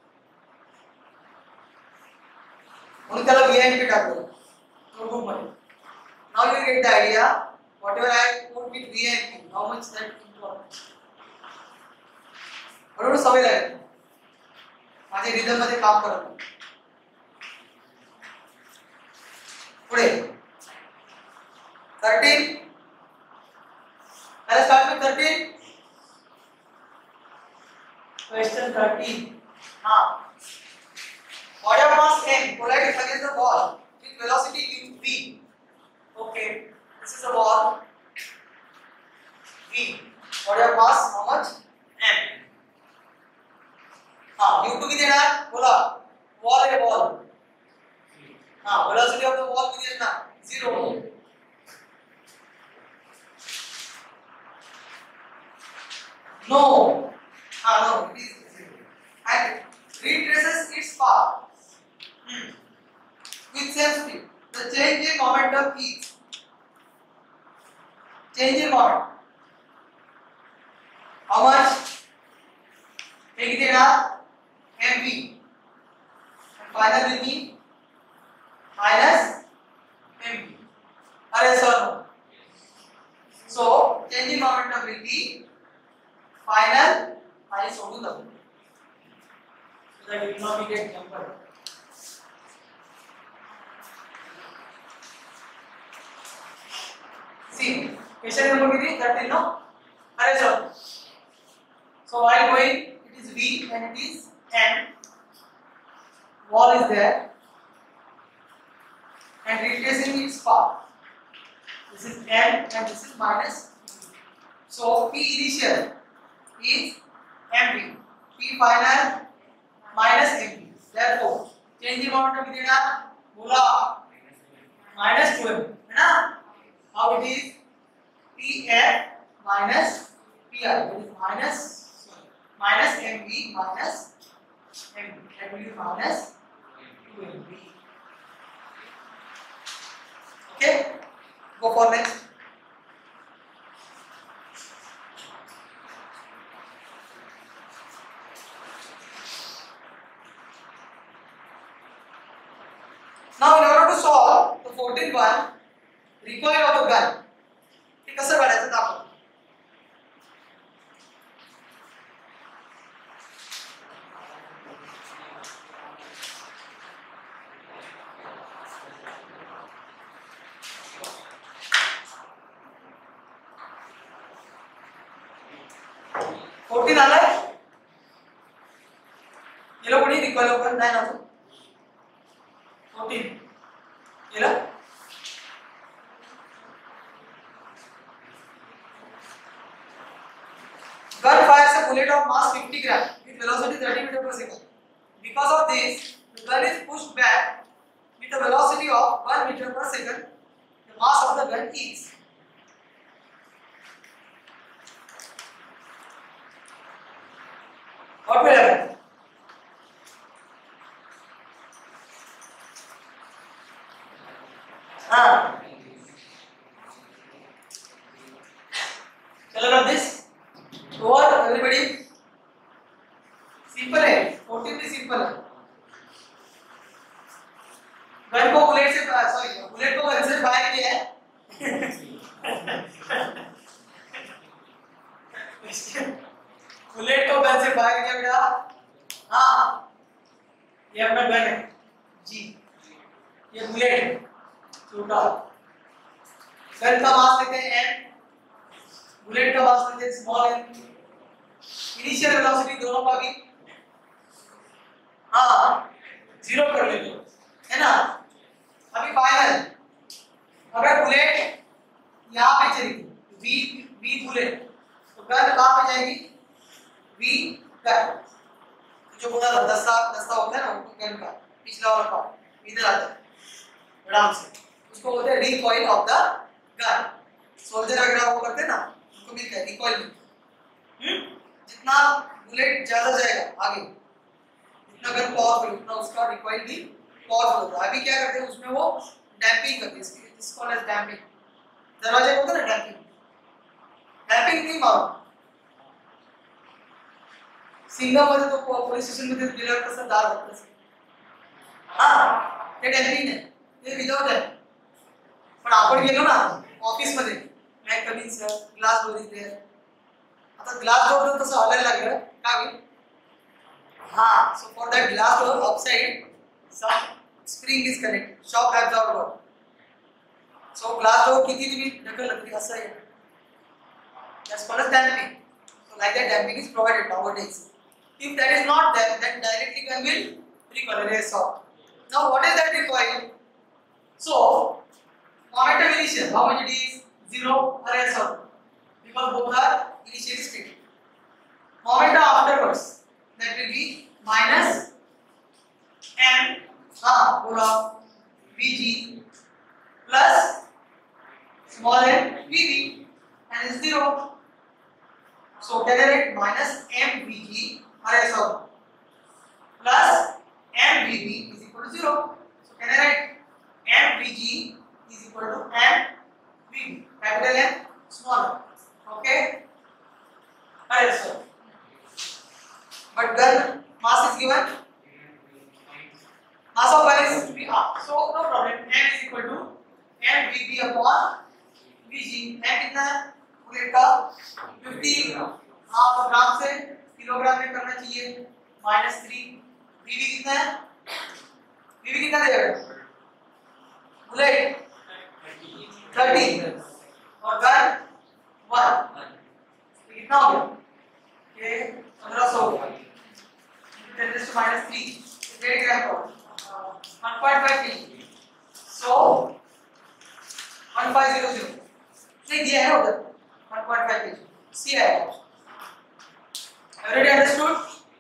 only त्याला V I P टाक दो notebook मध्ये. Now you get the idea. Whatever I put with V I P, how much that important. बरोबर सवय लागेल. माझे rhythm मध्ये काम करत. पुढे. thirteen. Let's start with thirteen. Question thirteen. हाँ. Body of mass m collides against the wall with velocity u v. Okay. This is the wall. V. Body of mass how much? M. हाँ. u two किती येणार? बोला. Wall है wall. हाँ. Velocity of the wall किती येणार? Zero. No. Ah, no, it is zero. And retraces its path. Hmm. With same speed. The change in momentum is change in moment. How much? Take it out. mv. And final will be minus mv. Are yes or no? So change in momentum will be final I solve the so that it will not be get jumper. See, question number कितनी thirteen no? अरे sir. So while going, it is V and it is M. Wall is there and retracing its path. This is M and this is minus. So P initial is mv, p final minus mv. Therefore, change in momentum कितनी ना? बोला minus two m, है ना? How it is pf minus pi. That is minus minus mv minus mv. That will be minus two mv. Okay. Go for next. Now in order to solve the fourteenth one, recoil of the gun. हे कसं काढायचं दाखव. Fourteen आलाय ये लोग कोणी recall लवकर नाही ना तो फोर्टीन केलं gun fires a bullet of mass fifty gram with velocity thirty meters per second. Because of this, the gun is pushed back with a velocity of one meter per second. The mass of the gun is what will happen? हाँ चलो now this over everybody simple है fourteen भी simple है gun को bullet से sorry bullet को gun से fire किया है बुलेट को गन से फायर किया बेटा हाँ ये अपना गन है जी ये बुलेट छोटा गन का मास लेते हैं एम बुलेट का मास लेते हैं स्मॉल एम इनिशियल वेलोसिटी दोनों का भी हाँ जीरो कर लेते हो है ना अभी फाइनल अगर बुलेट यहाँ पे चली वी वी बुलेट तो गन कहाँ पे जाएगी वी गन जो पूरा दस्ता दस्ता होता है ना गन का पिछला वाला पार्ट इधर आता है आराम से उसको बोलते हैं recoil of the gun soldier वगैरह वो करते हैं ना उनको मिलता है रिकॉइल हम्म जितना बुलेट ज्यादा जाएगा आगे जितना गन पावरफुल उतना उसका रिकॉइल भी पावरफुल होता है अभी क्या करते हैं उसमें वो डैम्पिंग करते हैं इसकी दिस कॉल्ड एज डैम्पिंग दरवाजे को होता है ना डैम्पिंग डैम्पिंग नहीं मारो सिंगम मध्ये तो पोलीस स्टेशन मध्ये गेल्यावर कसं दार होतं हां ते डॅम्पिंग आहे ते विदाउट आहे पण आपण गेलो ना ऑफिस मध्ये मॅक coming sir glass door is there आता ग्लास डोर तर तसं हलायला लागलं का होईल हां so for that glass door upside some spring is connected shock absorber so glass door किती तुम्ही ढकललं तरी असं आहे that's called as damping so like that damping is provided nowadays if that is not there then directly gun will recoil erase off now what is that recoil so moment of initial how much it is zero erase off because both are initially stated moment of afterwards that will be minus m ah bola vg plus small m vv and is zero so generate minus mvg erase off plus mvv is equal to zero so generate mvg is equal to mvv capital M small m okay erase off but gun mass is given mass of gun is to be half so no problem m is equal to mvv upon vg m कितना है bullet का fifty half ग्राम से kilogram में करना चाहिए minus three वीवी कितना है V V कितना देगा बुलेट थर्टी और गन वन कितना हो गया ये पंद्रह सौ हो गया टेन टू माइनस थ्री डेढ़ ग्राम का one point five kg so one five zero zero नहीं दिया है उधर one point five kg C I already understood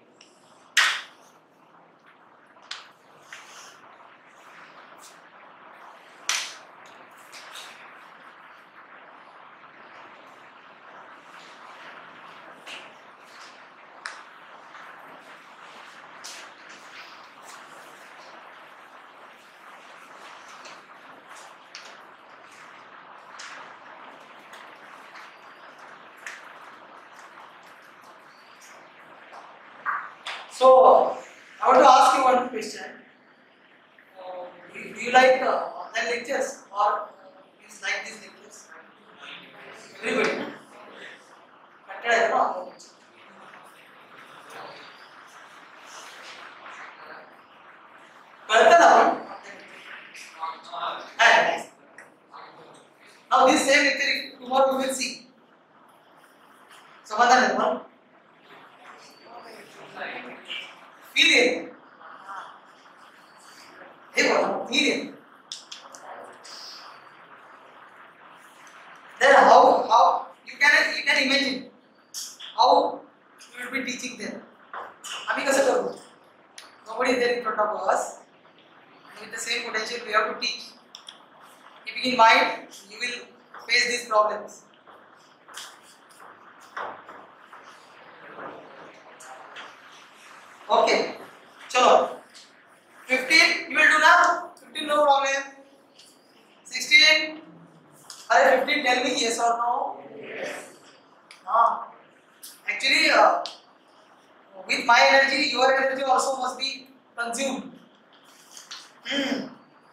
So, I want to ask you one question. Uh, do, you, do you like uh, online lectures or uh, is like these lectures? Very good. Content is not. Correct ना one? Nice. Now this same lecture tomorrow we will see. समाधान है one. helium. Then how how you can you can imagine how you will be teaching them. आम्ही कसं करू? Nobody is there in front of us. With the same potential, we have to teach. Keeping in mind, you will face these problems. Okay, chalo. fifteen, you will do now. fifteen, no problem. sixteen, are fifteen? Tell me yes or no. Yes. Ah, actually, uh, with my energy, your energy also must be consumed. Hmm.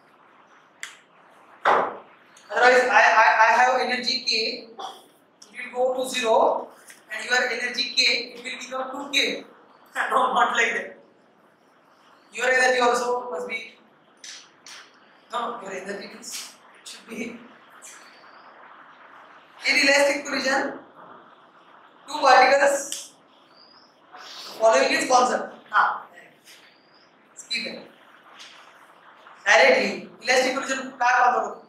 Otherwise, I, I, I have energy K, it will go to zero, and your energy K, it will become two K. No, not like that. Your energy also must be, no, your energy is, should be, in elastic collision, two particles, following is concept. Ah, skip it. Directly, elastic collision काय काम करो?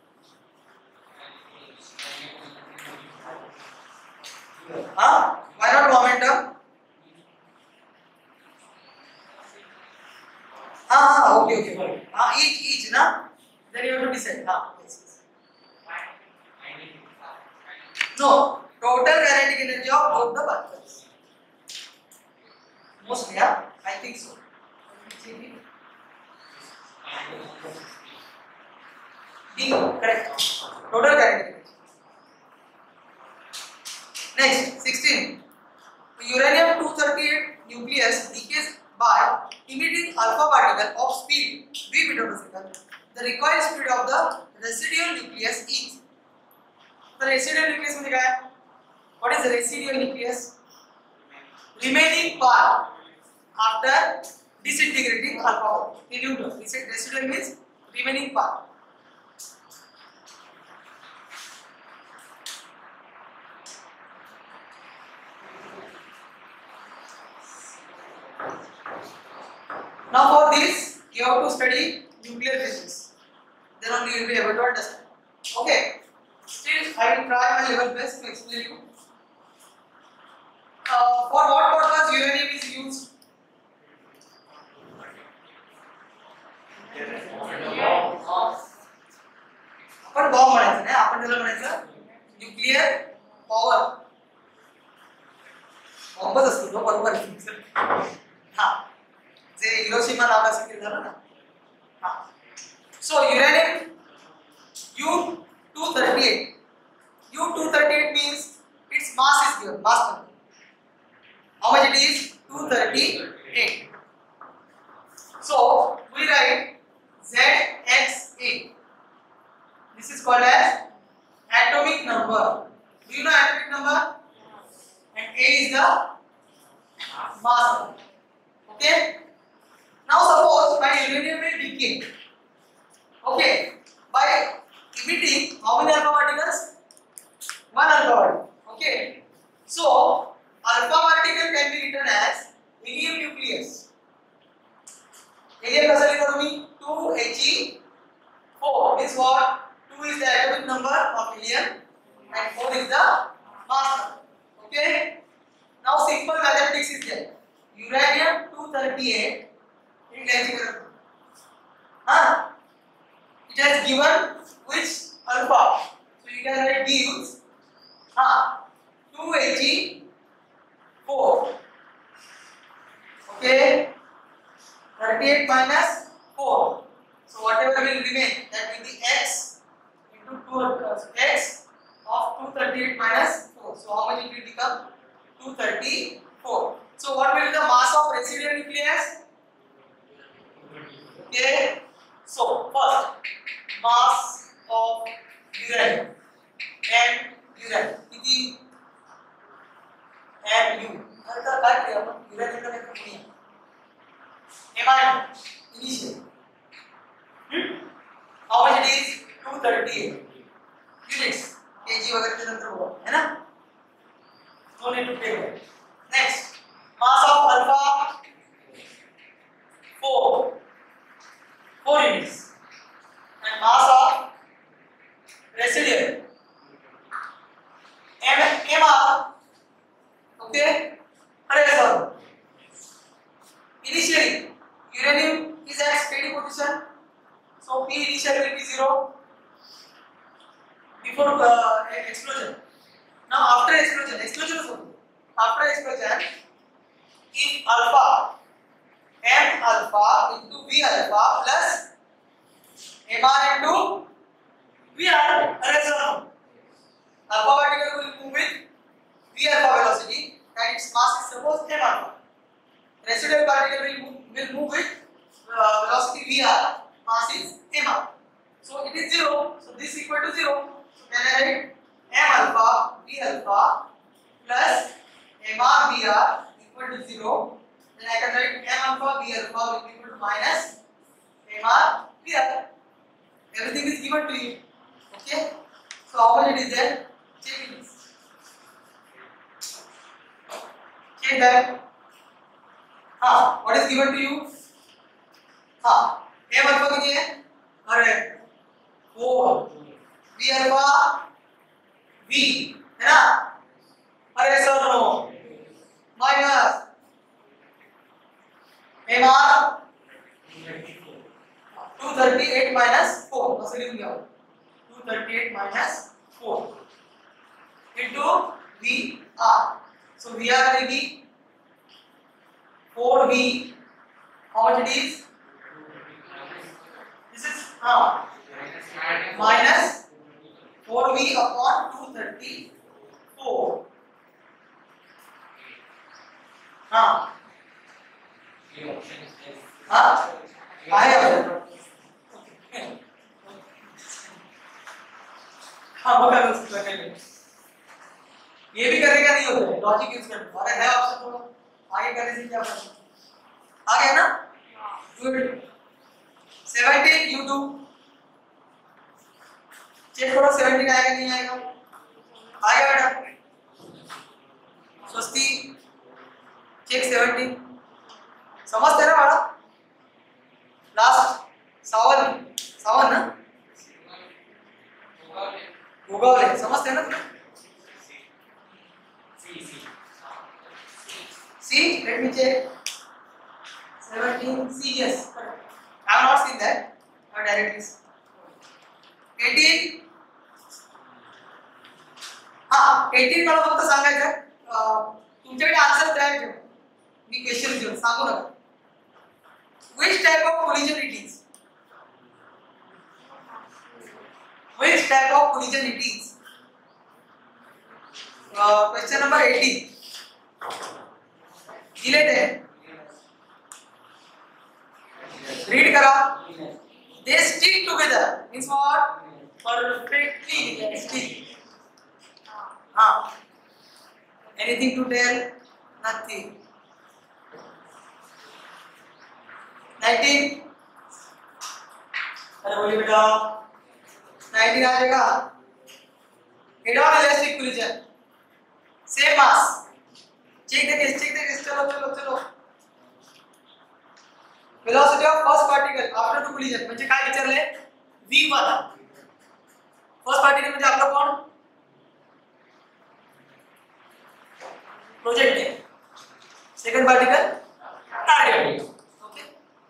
हाँ, why not momentum? हाँ हाँ, okay okay. हाँ, each each ना, then you have to decide. हाँ, yes yes. No, total kinetic energy of both the particles. Mostly, yeah, I think so. D, correct. Total kinetic energy. Next, sixteen. Uranium two thirty-eight nucleus decays by emitting alpha particle of speed v meter per second. The required speed of the residual nucleus is. The residual nucleus में क्या है? What is the residual nucleus? Remaining part after disintegrating alpha particle. In Newton, residual means remaining part. Now for this, you have to study nuclear physics. Then only you will be able to understand. Okay. Still, I will try my level best to explain you. Uh, for what purpose uranium is used? आपण bomb बनायचं नाही, आपण त्याला म्हणायचं nuclear power. बॉम्बच असतो तो, बरोबर आहे. हा, जे हिरोशिमा नागासाकी झालं ना. हा, so uranium U two thirty-eight. U two thirty-eight means its mass is given, mass number. How much it is? two thirty-eight. So we write Z X A. This is called as atomic number. Do you know atomic number? And A is the mass number. Okay. Now suppose my uranium will decay. Okay. By emitting how many alpha particles? One alpha particle. Okay. So alpha particle can be written as helium nucleus. Helium कसं लिहिता तुम्ही? two H E four is what? two is the atomic number of helium and four is the mass number. Okay. Now simple mathematics is there. Uranium two thirty-eight. In calculate. Huh? It has given which alpha? So you can write gives ah two H E four. Okay, thirty-eight minus four. So whatever will remain, that will be x into two uh, x of two thirty-eight minus four. So how much it will become? two thirty-four. So what will be the mass of residual nucleus? Okay. So first, mass of uranium and uranium. किती? M U. आता काय किया आपण? uranium का किती मुनी? M I initial. Hmm? How much it is? two thirty-eight units. kg वगैरह के नंतर होगा, है ना? No need to take that. Next, mass of alpha four. four units. initial will be zero before uh, explosion. Now after explosion, explosion is what? After explosion, if alpha m alpha into v alpha plus mr into vr, arrest alpha particle will move with v alpha velocity and its mass is suppose m alpha. Residual particle will move, will move with uh, velocity vr, mass is m alpha. So it is zero. So this equal to zero. So can I write m alpha v alpha plus mr vr equal to zero? Then I can write m alpha v alpha will be equal to minus mr vr. Everything is given to you. Okay. So how much it is there? Check it. Check that. हाँ, what is given to you? हाँ, m alpha कितनी है? अरे, four, v alpha, v, है ना? अरे sir no, minus, mr, two thirty-eight minus four, ऐसे लिख दिया two thirty-eight minus four into vr. So vr will be four v. How much it is? This is uh, minus four v upon two thirty-four. हाँ हाँ आया हाँ वो कर सकते हैं ये भी करने का नहीं होता है लॉजिक यूज करना अरे है ऑप्शन थोड़ा आगे करने से क्या फायदा आ गया ना good seventeen you too check करो सेवनटीन आएगा नहीं आएगा आएगा बेटा स्वस्ति चेक सेवनटीन समझते ना बड़ा लास्ट सावन सावन ना गूगल समझते हैं ना तुम C, let me check. seventeen, C, yes. I have not seen that. Or directly. eighteen. हाँ, eighteen मला फक्त सांगायचं. तुमच्याकडे आन्सर द्यायला ठेवा. मी क्वेश्चन विचारू सांगू नका. Which type of collision it is? Which type of collision it is? Uh, question number eighteen. Delete है. Read करा. They stick together. Means what? Perfectly they stick. हाँ. Anything to tell? Nothing. nineteen. अरे बोलिए बेटा. nineteen आ जाएगा. Head-on elastic collision. Same mass. Check the case, check the case. चलो चलो चलो. Velocity of first particle after the collision म्हणजे काय विचारले? v one. First particle म्हणजे आपला कोण? Projectile. Second particle target. Okay.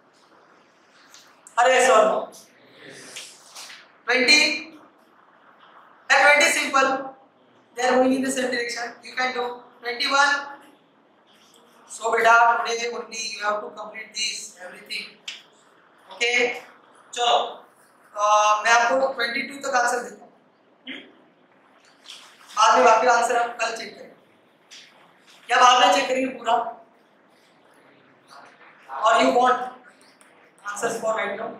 अरे yes or no? twenty. At twenty simple. They are moving in the same direction. You can do twenty-one. So beta today only you have to complete this everything. Okay. चलो मैं आपको twenty-two तक answer देता हूँ. बाद में बाकी answer हम कल चेक करेंगे. या बाद में चेक करेंगे पूरा. Or you want answers for right now?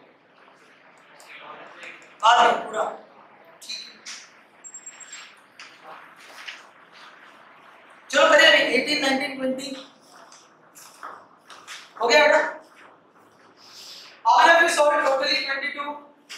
बाद में पूरा. चलो करिए eighteen, nineteen, twenty हो गया बेटा. How many of you solved totally twenty-two?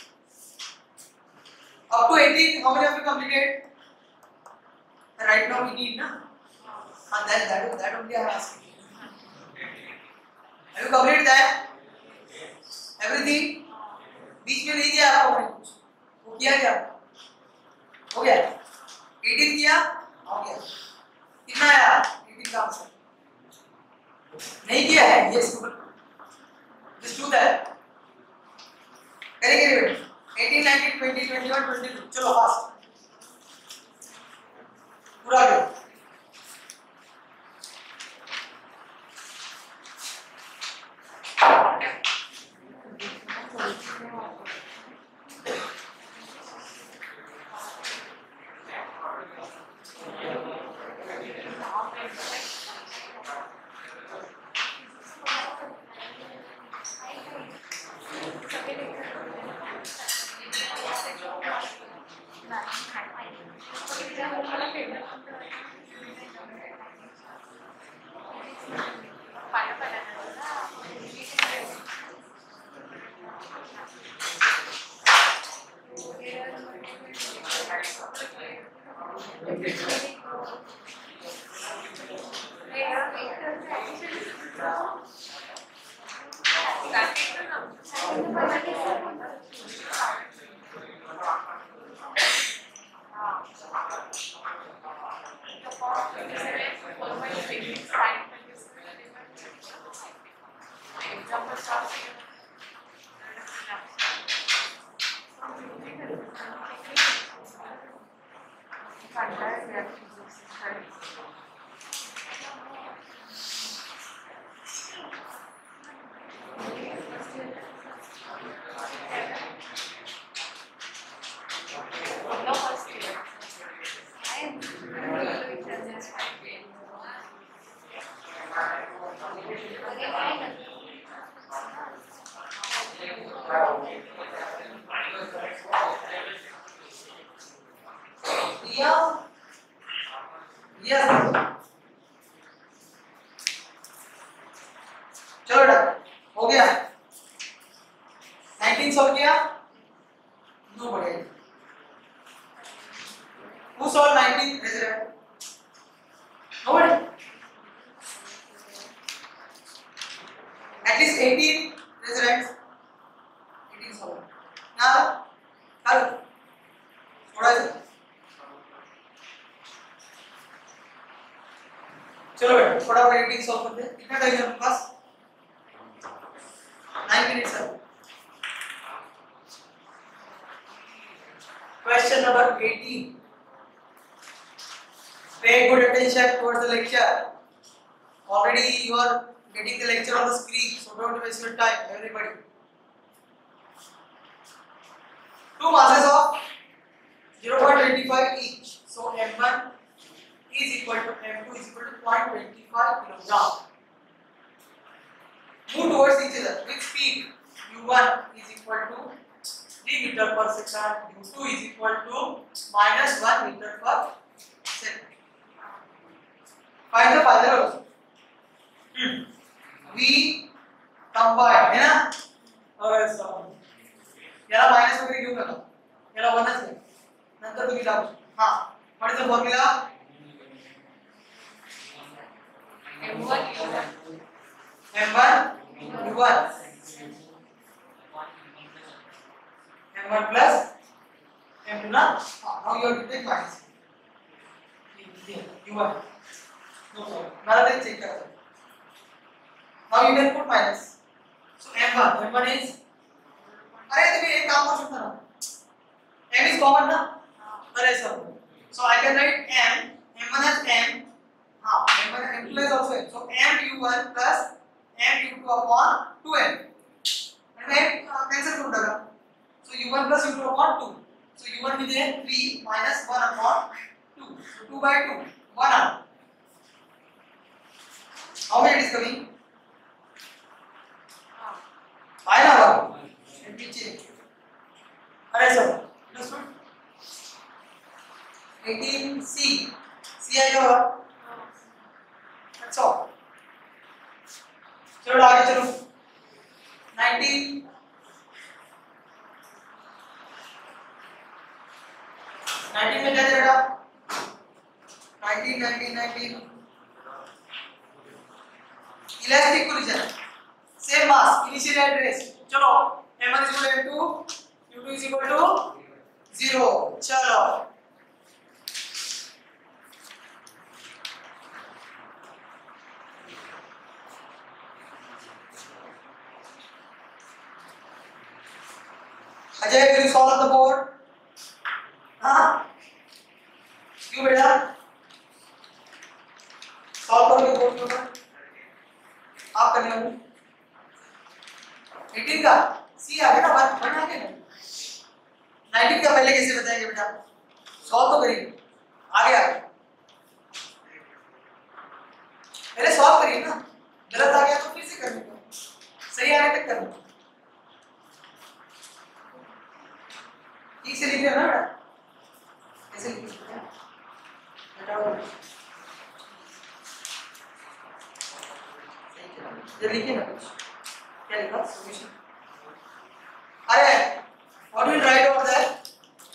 Up to eighteen, how many of you completed? Right now we need na. And that that that only I am asking. Have you completed that? Everything? बीच में नहीं दिया आपको मैंने कुछ. वो किया क्या? हो गया. eighteen किया? हो गया. कितना आया? eighteen का आंसर. नहीं किया है? Yes. Just do that. करेंगे बेटा eighteen nineteen twenty twenty-one twenty-two चलो फास्ट पूरा करो Ajay will you solve the board? हाँ क्यों बेटा सॉल्व करोगे बोर्ड के ऊपर आप करने वाले अठारह का सी आ गया ना वन वन आ गया ना उन्नीस का पहले कैसे बताएंगे बेटा सॉल्व तो करिए आगे आगे पहले सॉल्व करिए ना गलत आ गया तो फिर से करने का सही आने तक करना ठीक से लिख रहे हो ना बेटा कैसे लिख रहे हो बेटा ये लिखिए ना कुछ क्या लिखा सॉल्यूशन अरे what will write over that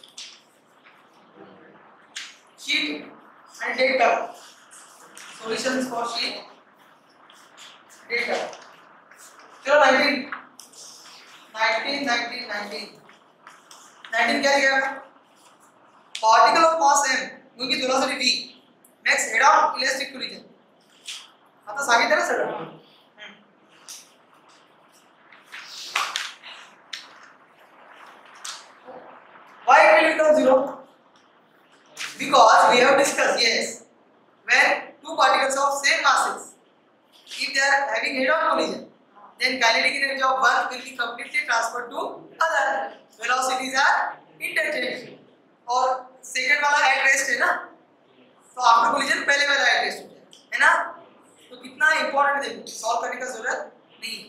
sheet and date cover solutions for sheet date cover चलो nineteen nineteen nineteen nineteen nineteen क्या लिखा है particle of mass m moving with velocity v makes head on elastic collision आता सांगितलं ना sir why it will become zero because we have discussed yes when two particles of same masses if they are having head on collision then kinetic energy of one will be completely transferred to other velocities are interchangeable और second वाला at rest है ना तो after collision पहले वाला at rest हो जाए है ना तो कितना इंपॉर्टेंट देखो सॉल्व करने का जरूरत नहीं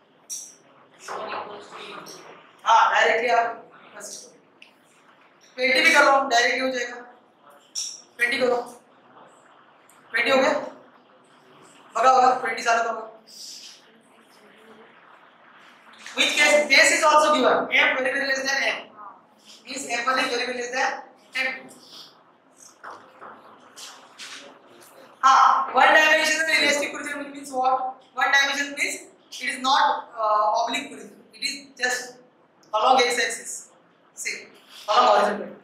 हाँ डायरेक्टली आप बस ट्वेंटी भी कर लो डायरेक्टली हो जाएगा ट्वेंटी करो ट्वेंटी हो गया बगा होगा ट्वेंटी साल का होगा which case base is also given m very very less than m means m one is very very less than m two हाँ one dimensional elastic collision means what one dimension means it is not uh, oblique collision it is just along x axis see along horizontal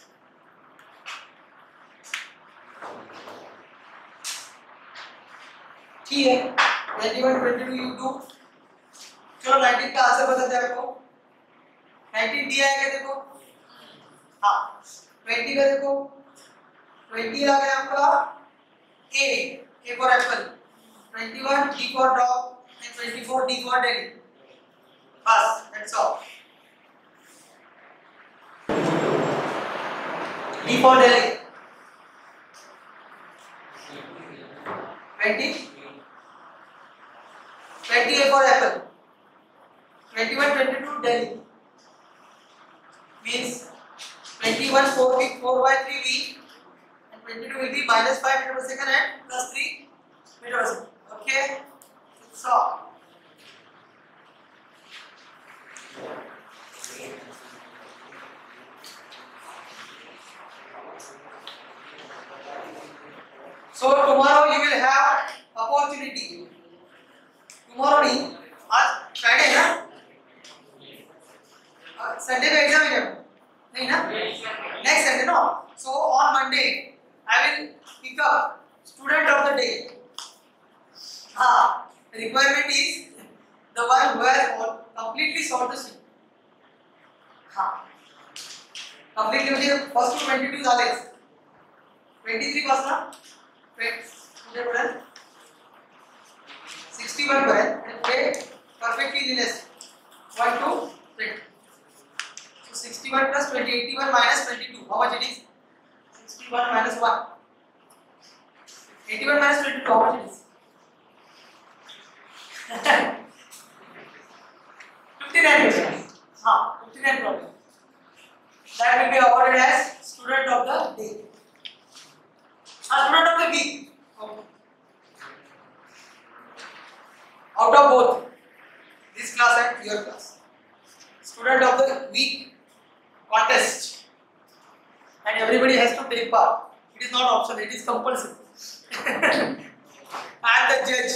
ठीक है twenty-one twenty-two you do चलो nineteen का answer बता दे आपको nineteen दिया है क्या देखो हाँ ट्वेंटी का देखो ट्वेंटी आ गया आपका A A for apple twenty-one D for dog and twenty-four D for Delhi बस that's all D for Delhi twenty twenty A for apple twenty-one twenty-two Delhi means twenty-one four v four by three v and twenty-two will be minus five meter per second and plus three meter per second okay so so tomorrow you will have opportunity tomorrow नहीं आज Friday है ना Sunday का exam है नहीं ना next Sunday no so on Monday I will pick up student of the day हाँ requirement is the one who has completely solved the sheet हाँ कंप्लीटली मुझे फर्स्ट टू बाईस झाले तेवीस पासून मुझे पडेल इकसठ पर्यंत आणि पुढे परफेक्टली लिहिलेस one two twenty so sixty-one plus twenty eighty-one minus twenty-two how much it is sixty-one minus one eighty-one minus twenty-two how much it is fifty-nine percent ha fifty-nine problem that will be awarded as student of the day or student of the week okay. out of both this class and your class student of the week contest and everybody has to take part it is not optional it is compulsory I am the judge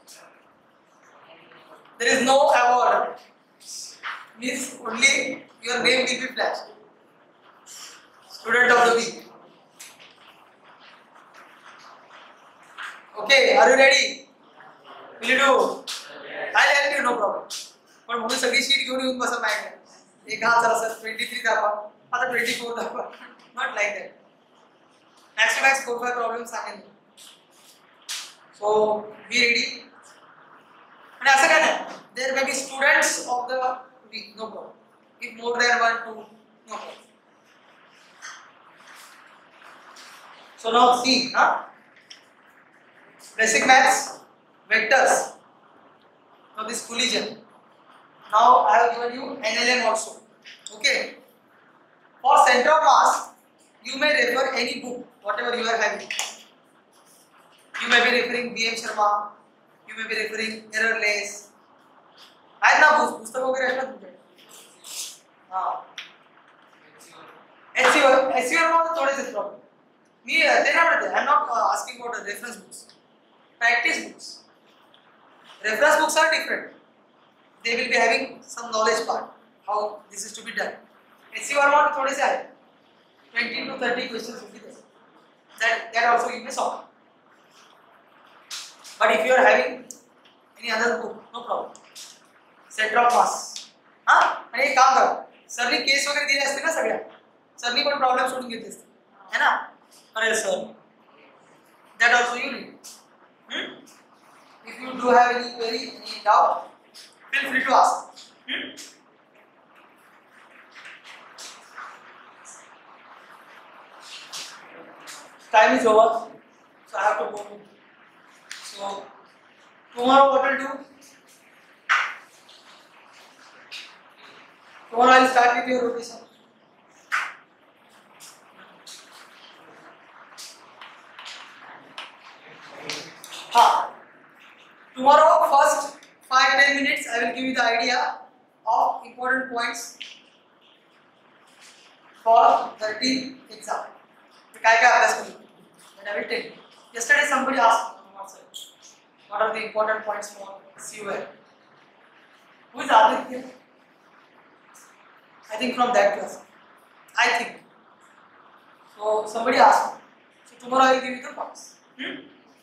there is no award means only your name will be flashed student of the week okay are you ready will you do I'll help you no problem पण म्हणून सगळी sheet घेऊन येऊन बसा माझ्याकडे एक हा चला सर ट्वेंटी थ्री दाखवा आता ट्वेंटी फोर दाखवा not like that max two max four five problem सांगेन सो बी रेडी आणि असं काय नाही there may be students of the week no problem if more than one two no problem so now see huh basic maths vectors now this collision now I have given you N L M also okay for center of mass you may refer any book whatever you are having you may be referring B M Sharma you may be referring errorless आहेत ना पुस्तक वगैरे आहेत ना तुमचे हां H C वर H C वर मध्ये थोडेसे प्रॉब्लेम मी ते ना म्हणते I am not uh, asking about the reference books practice books reference books are different they will be having some knowledge part how this is to be done H C वर मध्ये थोडेसे आहेत twenty to thirty questions will be there that that also you may solve but if you are having any other book no problem center of mass हां आणि एक काम करा सरनी case वगैरे दिले असते ना सगळ्या सरनी पण प्रॉब्लेम सोडून घेतले असते है ना अरे sir that also you need hmm? if you do have any query any doubt feel free to ask hmm? time is over so I have to go so tomorrow what will do tomorrow I will start with your rotation ha tomorrow first five ten minutes I will give you the idea of important points for thirty exam काय काय अभ्यास करू and I will tell you yesterday somebody asked me on WhatsApp what are the important points for C U L who is Aditya I think from that class I think so somebody asked me so tomorrow I will give you the points hmm?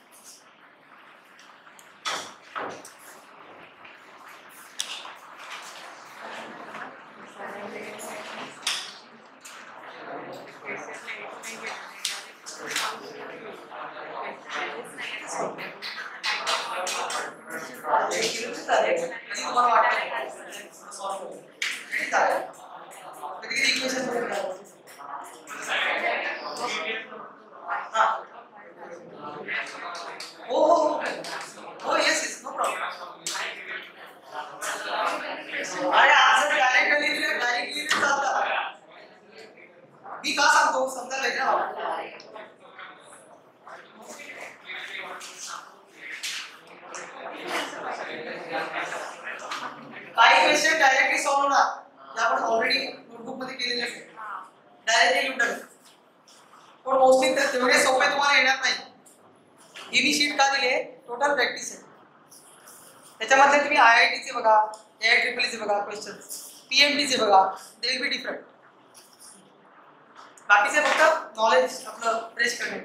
त्याच्यामध्ये तुम्ही आय I T चे बघा ए आय triple चे बघा questions P M T चे बघा they will be different बाकीचे फक्त नॉलेज आपलं फ्रेश करणे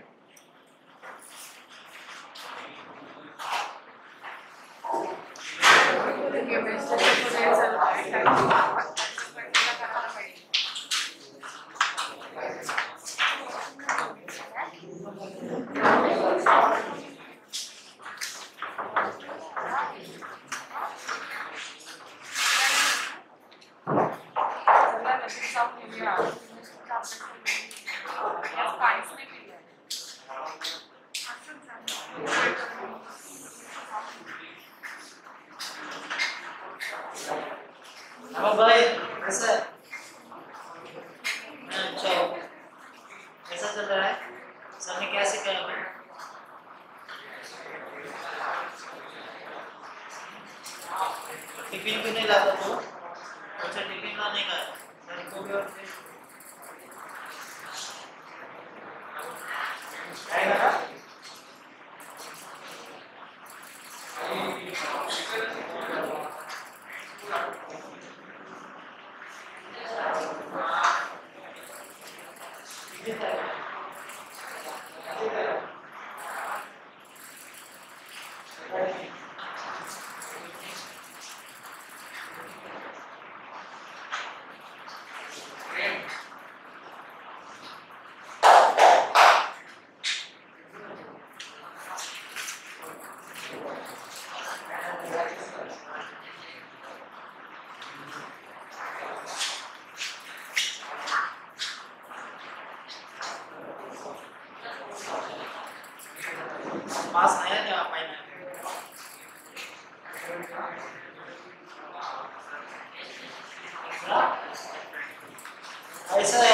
पास आया क्या फाइनल ऐसा है